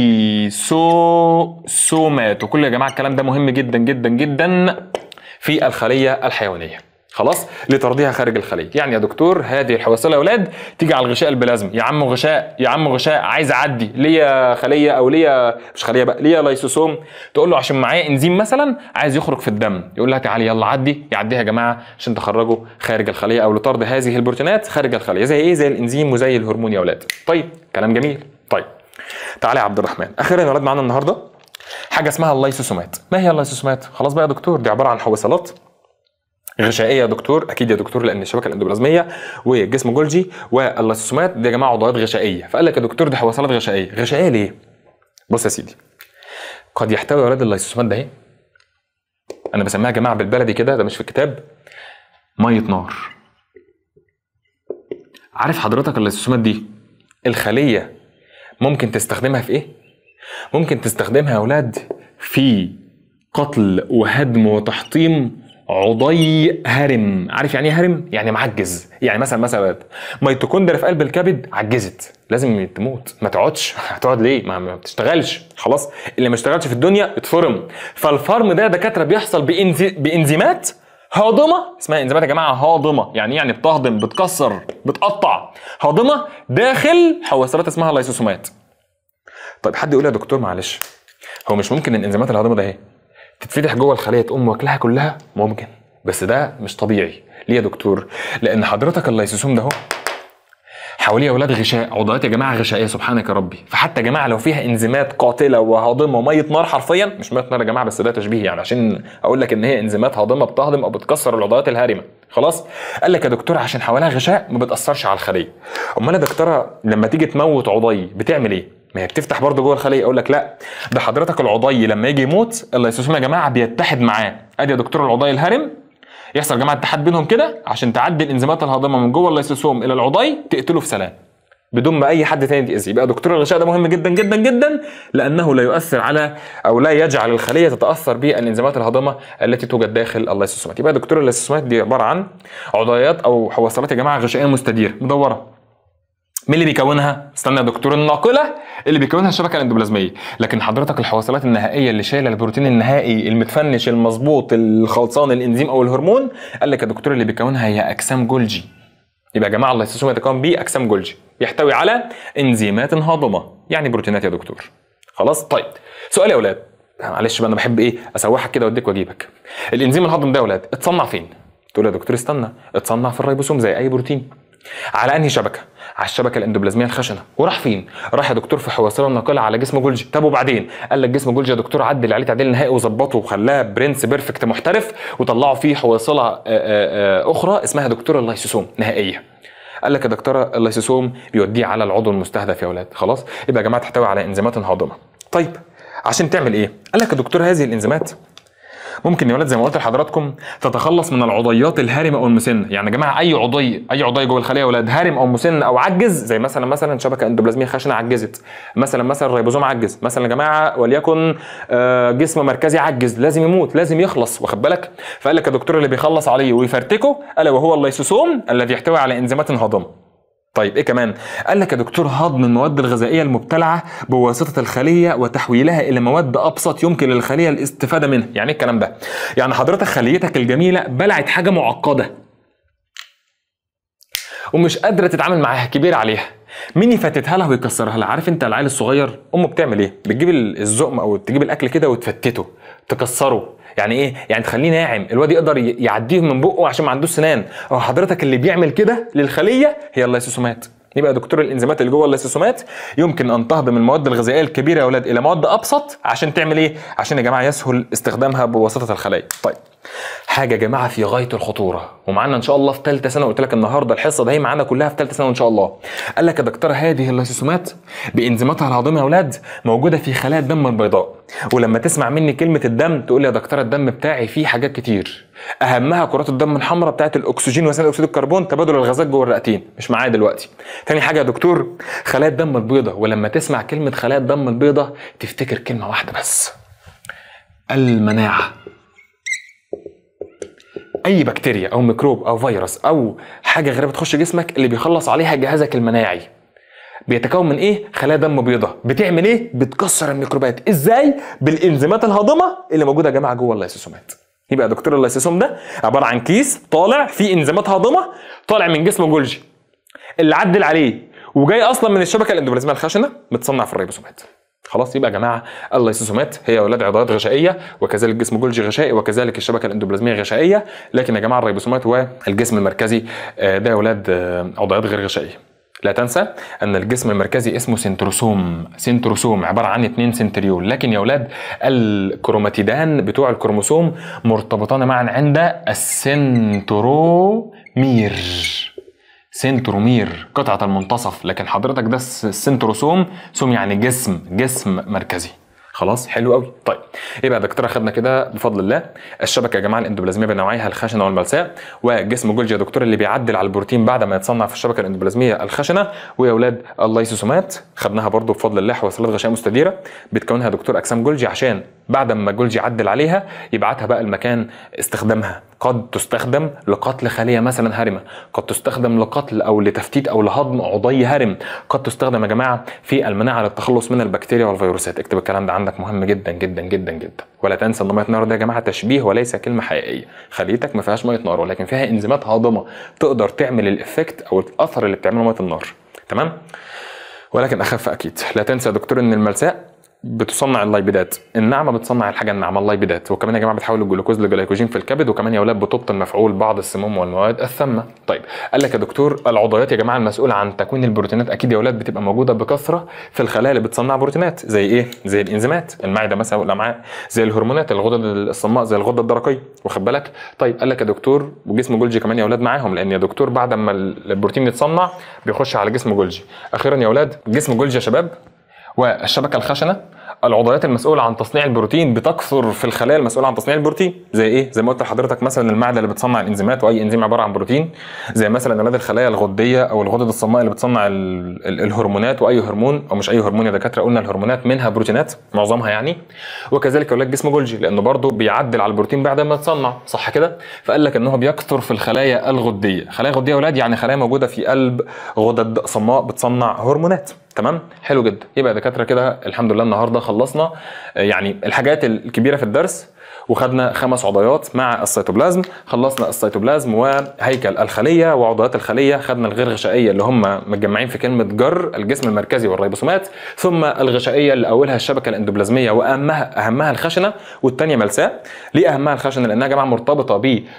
لايسوسومات. وكل يا جماعه الكلام ده مهم جدا جدا جدا في الخليه الحيوانيه. خلاص، لترضيها خارج الخليه. يعني يا دكتور هذه الحويصله يا اولاد تيجي على الغشاء البلازمي، يا عم غشاء يا عم غشاء عايز اعدي ليا خليه او ليا مش خليه بقى ليا لايسوسوم، تقول له عشان معايا انزيم مثلا عايز يخرج في الدم، يقول لها تعالي يلا عدي، يعديها يا جماعه عشان تخرجه خارج الخليه او لطرد هذه البروتينات خارج الخليه. زي ايه؟ زي الانزيم وزي الهرمون يا اولاد. طيب كلام جميل. طيب تعالى يا عبد الرحمن، اخيرا يا اولاد معانا النهارده حاجه اسمها اللايسوسومات. ما هي اللايسوسومات؟ خلاص بقى يا دكتور دي عباره عن حويصلات غشائيه يا دكتور، اكيد يا دكتور لان الشبكه الاندوبلازميه والجسم جولجي واللايسوسومات دي يا جماعه عضويات غشائيه. فقال لك يا دكتور دي حويصلات غشائيه. غشائيه ليه؟ بص يا سيدي، قد يحتوي يا ولاد اللايسوسومات ده ايه؟ انا بسميها يا جماعه بالبلدي كده، ده مش في الكتاب، ميه نار. عارف حضرتك اللايسوسومات دي الخليه ممكن تستخدمها في ايه؟ ممكن تستخدمها يا ولاد في قتل وهدم وتحطيم عضي هرم. عارف يعني ايه هرم؟ يعني معجز. يعني مثلا ميتوكوندريا في قلب الكبد عجزت، لازم تموت، ما تقعدش. هتقعد ليه؟ ما بتشتغلش، خلاص. اللي ما اشتغلش في الدنيا اتفرم. فالفرم ده دكاتره بيحصل بانزيمات هاضمه، اسمها انزيمات يا جماعه هاضمه. يعني بتهضم، بتكسر، بتقطع، هاضمه داخل حويصلات اسمها لايسوسومات. طيب حد يقول يا دكتور معلش، هو مش ممكن الانزيمات الهاضمه ده ايه تتفتح جوه الخليه تقوم واكلها كلها؟ ممكن، بس ده مش طبيعي. ليه يا دكتور؟ لان حضرتك اللايسوسوم ده اهو حواليه يا اولاد غشاء، عضويات يا جماعه غشائيه سبحانك يا ربي. فحتى يا جماعه لو فيها انزيمات قاتله وهاضمه وميه نار حرفيا، مش ميه نار يا جماعه بس ده تشبيه يعني عشان اقول لك ان هي انزيمات هاضمه بتهضم او بتكسر العضويات الهارمه. خلاص؟ قال لك يا دكتور عشان حواليها غشاء ما بتاثرش على الخليه. امال يا دكتوره لما تيجي تموت عضي بتعمل ايه؟ ما هي بتفتح برضه جوه الخليه. اقول لك لا، ده حضرتك العضي لما يجي يموت اللايسوسوم يا جماعه بيتحد معاه. ادي يا دكتور العضي الهرم، يحصل يا جماعه اتحاد بينهم كده عشان تعدي الانزيمات الهاضمه من جوه اللايسوسوم الى العضي تقتله في سلام بدون ما اي حد تاني يتاذي. يبقى دكتور الغشاء ده مهم جدا جدا جدا لانه لا يؤثر على او لا يجعل الخليه تتاثر بالانزيمات الهاضمه التي توجد داخل اللايسوسومات. يبقى دكتور اللايسوسومات دي عباره عن عضيات او حويصلات يا جماعه غشائيه مستديره مدوره. مين اللي بيكونها؟ استنى يا دكتور، الناقله اللي بيكونها الشبكه الاندوبلازميه. لكن حضرتك الحويصلات النهائيه اللي شايله البروتين النهائي المتفنش المظبوط الخلصان الانزيم او الهرمون، قال لك يا دكتور اللي بيكونها هي اجسام جولجي. يبقى يا جماعه اللايسوسوم يتكون باجسام جولجي يحتوي على انزيمات هاضمه، يعني بروتينات يا دكتور. خلاص؟ طيب سؤال يا اولاد، معلش بقى انا بحب ايه اسوحك كده واديك واجيبك. الانزيم الهاضم ده يا اولاد اتصنع فين؟ تقول يا دكتور استنى، اتصنع في الريبوسوم زي اي بروتين. على انهي شبكه؟ على الشبكه الاندوبلازميه الخشنه. وراح فين؟ راح يا دكتور في حويصله ناقله على جسم جولجي. طب وبعدين؟ قال لك جسم جولجي يا دكتور عدل عليه تعديل نهائي وظبطه وخلاه برنس بيرفكت محترف وطلعوا فيه حويصله اخرى اسمها دكتور اللايسوسوم نهائيه. قال لك يا دكتور اللايسوسوم بيوديه على العضو المستهدف يا اولاد. خلاص؟ يبقى يا جماعه تحتوي على انزيمات هاضمه. طيب عشان تعمل ايه؟ قال لك يا دكتور هذه الانزيمات ممكن يا ولاد زي ما قلت لحضراتكم تتخلص من العضيات الهارمه او المسنه. يعني يا جماعه اي عضي جوه الخليه يا ولاد هارم او مسن او عجز، زي مثلا شبكه اندوبلازميه خشنه عجزت، مثلا الريبوزوم عجز، مثلا يا جماعه وليكن جسم مركزي عجز، لازم يموت، لازم يخلص، واخد بالك؟ فقال لك يا دكتور اللي بيخلص عليه ويفرتكه الا وهو اللايسوسوم الذي يحتوي على انزيمات هاضمه. طيب ايه كمان؟ قال لك يا دكتور هضم المواد الغذائيه المبتلعه بواسطه الخليه وتحويلها الى مواد ابسط يمكن للخليه الاستفاده منها. يعني ايه الكلام ده؟ يعني حضرتك خليتك الجميله بلعت حاجه معقده ومش قادره تتعامل معاها، كبيره عليها، مين يفتتها لها ويكسرها لها؟ عارف انت العيل الصغير امه بتعمل ايه؟ بتجيب الزقم او تجيب الاكل كده وتفتته تكسره. يعني ايه؟ يعني تخليه ناعم الواد يقدر يعديه من بقه عشان ما عندوش سنان. او حضرتك اللي بيعمل كده للخليه هي اللايسوسومات. يبقى دكتور الانزيمات اللي جوه اللايسوسومات يمكن ان تهضم المواد الغذائيه الكبيره يا اولاد الى مواد ابسط عشان تعمل ايه؟ عشان يا جماعه يسهل استخدامها بواسطه الخلايا. طيب حاجه يا جماعه في غايه الخطوره ومعانا ان شاء الله في ثالثه سنه، قلت لك النهارده الحصه دي معانا كلها في ثالثه سنه ان شاء الله. قال لك يا دكتور هذه اللايسوسومات بانزيماتها الهاضمه يا اولاد موجوده في خلايا الدم البيضاء. ولما تسمع مني كلمه الدم تقول لي يا دكتور الدم بتاعي فيه حاجات كتير، اهمها كرات الدم الحمراء بتاعت الاكسجين وثاني اكسيد الكربون، تبادل الغازات جوه الرئتين، مش معايا دلوقتي. تاني حاجه يا دكتور خلايا الدم البيضاء، ولما تسمع كلمه خلايا الدم البيضاء تفتكر كلمه واحده بس، المناعه. اي بكتيريا او ميكروب او فيروس او حاجه غريبه تخش جسمك اللي بيخلص عليها جهازك المناعي بيتكون من ايه؟ خلايا دم بيضاء. بتعمل ايه؟ بتكسر الميكروبات. ازاي؟ بالانزيمات الهاضمه اللي موجوده يا جماعه جوه اللايسوسومات. يبقى يا دكتور اللايسوسوم ده عباره عن كيس طالع فيه انزيمات هاضمه طالع من جسم جولجي اللي عدل عليه وجاي اصلا من الشبكه الاندوبلازميه الخشنه متصنع في الريبوسومات. خلاص يبقى يا جماعه اللايسوسومات هي اولاد عضلات غشائيه، وكذلك جسم جولجي غشائي، وكذلك الشبكه الاندوبلازميه غشائيه. لكن يا جماعه الريبوسومات والجسم المركزي ده يا اولاد عضلات غير غشائيه. لا تنسى ان الجسم المركزي اسمه سنتروسوم. سنتروسوم عباره عن 2 سنتريول، لكن يا اولاد الكروماتيدان بتوع الكروموسوم مرتبطان معا عند السنترومير. سنترومير قطعة المنتصف، لكن حضرتك ده السنتروسوم، سوم يعني جسم مركزي. خلاص حلو قوي. طيب يبقى يا دكتور اخدنا كده بفضل الله الشبكه يا جماعه الاندوبلازميه بنوعيها الخشنه والملساء، والجسم جولجي يا دكتور اللي بيعدل على البروتين بعد ما يتصنع في الشبكه الاندوبلازميه الخشنه، ويا اولاد اللايسوسومات خدناها برضو بفضل الله حويصلات غشاء مستديره بتكونها يا دكتور اجسام جولجي عشان بعد ما جولجي يعدل عليها يبعتها بقى المكان استخدامها. قد تستخدم لقتل خليه مثلا هرمه، قد تستخدم لقتل او لتفتيت او لهضم عضي هرم، قد تستخدم يا جماعه في المناعه للتخلص من البكتيريا والفيروسات. اكتب الكلام ده عندك مهم جدا جدا جدا جدا. ولا تنسى ان ميه النار ده يا جماعه تشبيه وليس كلمه حقيقيه. خليتك ما فيهاش ميه نار ولكن فيها انزيمات هاضمه تقدر تعمل الافكت او الاثر اللي بتعمله ميه النار. تمام؟ ولكن اخف اكيد. لا تنسى يا دكتور ان الملساء بتصنع اللايبيدات، الناعمه بتصنع الحاجه الناعمه اللايبيدات، وكمان يا جماعه بتحول الجلوكوز لجلايكوجين في الكبد، وكمان يا اولاد بتبطن مفعول بعض السموم والمواد السامه. طيب قال لك يا دكتور العضويات يا جماعه المسؤوله عن تكوين البروتينات اكيد يا اولاد بتبقى موجوده بكثره في الخلايا اللي بتصنع بروتينات، زي ايه؟ زي الانزيمات، المعده مثلا والامعاء، زي الهرمونات، الغدد الصماء زي الغده الدرقيه، واخد بالك؟ طيب قال لك يا دكتور وجسم جولجي كمان يا اولاد معاهم، لان يا دكتور بعد ما البروتين يتصنع بيخش على جسم جولجي. اخيرا يا اولاد جسم جولجي يا شباب والشبكه الخشنه العضويات المسؤوله عن تصنيع البروتين بتكثر في الخلايا المسؤوله عن تصنيع البروتين، زي ايه؟ زي ما قلت لحضرتك مثلا المعده اللي بتصنع الانزيمات واي انزيم عباره عن بروتين، زي مثلا اولاد الخلايا الغديه او الغدد الصماء اللي بتصنع الهرمونات واي هرمون، او مش اي هرمون يا دكاتره، قلنا الهرمونات منها بروتينات معظمها يعني. وكذلك اولاد جسم جولجي لانه برضه بيعدل على البروتين بعد ما يتصنع، صح كده؟ فقال لك انه بيكثر في الخلايا الغديه. خلايا غديه يا اولاد يعني خلايا موجوده في قلب غدد صماء بتصنع هرمونات. تمام؟ حلو جدا. يبقى يا دكاتره كده الحمد لله النهارده خلصنا يعني الحاجات الكبيره في الدرس، وخدنا 5 عضيات مع السيتوبلازم. خلصنا السيتوبلازم وهيكل الخليه وعضيات الخليه، خدنا الغير غشائيه اللي هم متجمعين في كلمه جر، الجسم المركزي والريبوسومات، ثم الغشائيه اللي اولها الشبكه الاندوبلازميه واهمها الخشنه، والثانيه ملساء. ليه اهمها الخشنه؟ لانها يا جماعه مرتبطه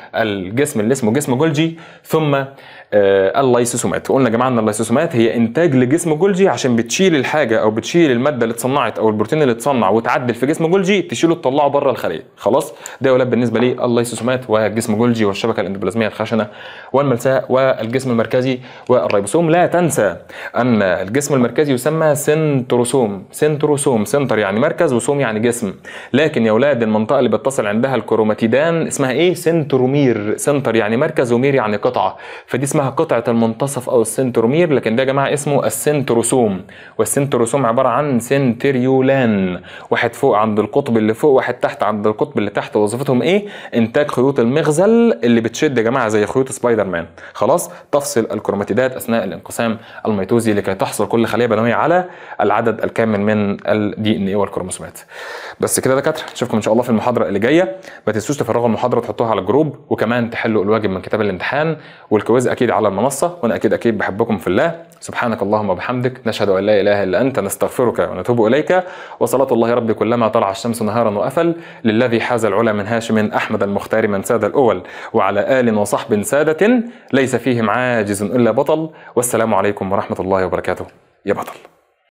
بالجسم اللي اسمه جسم جولجي، ثم اللايسوسومات. وقلنا يا جماعه ان اللايسوسومات هي انتاج لجسم جولجي عشان بتشيل الحاجه او بتشيل الماده اللي اتصنعت او البروتين اللي اتصنع وتعدل في جسم جولجي تشيله تطلعه بره الخليه. خلاص ده يا ولاد بالنسبه لي اللايسوسومات والجسم جولجي والشبكه الاندوبلازميه الخشنه والملساء والجسم المركزي والريبوسوم. لا تنسى ان الجسم المركزي يسمى سنتروسوم. سنتروسوم سنتر يعني مركز وسوم يعني جسم، لكن يا ولاد المنطقه اللي بيتصل عندها الكروماتيدان اسمها ايه؟ سنترومير. سنتر يعني مركز ومير يعني قطعه، فدي اسمها قطعه المنتصف او السنترومير، لكن ده يا جماعه اسمه السنتروسوم. والسنتروسوم عباره عن سنتريولان، واحد فوق عند القطب اللي فوق، واحد تحت عند القطب القطب اللي تحت وظيفتهم ايه؟ انتاج خيوط المغزل اللي بتشد يا جماعه زي خيوط سبايدر مان. خلاص، تفصل الكروماتيدات اثناء الانقسام الميتوزي لكي تحصل كل خليه بنويه على العدد الكامل من الدي ان ايه والكروموسومات. بس كده يا دكاتره، نشوفكم ان شاء الله في المحاضره اللي جايه. ما تنسوش تفرغوا المحاضره وتحطوها على الجروب، وكمان تحلوا الواجب من كتاب الامتحان، والكويز اكيد على المنصه. وانا اكيد بحبكم في الله. سبحانك اللهم وبحمدك، نشهد ان لا اله الا انت، نستغفرك ونتوب اليك. وصلاه الله ربي كلما طلع الشمس نهارا وافل للذي حاز العلا من هاشم احمد المختار من ساد الاول، وعلى ال وصحب ساده ليس فيهم عاجز الا بطل. والسلام عليكم ورحمه الله وبركاته يا بطل.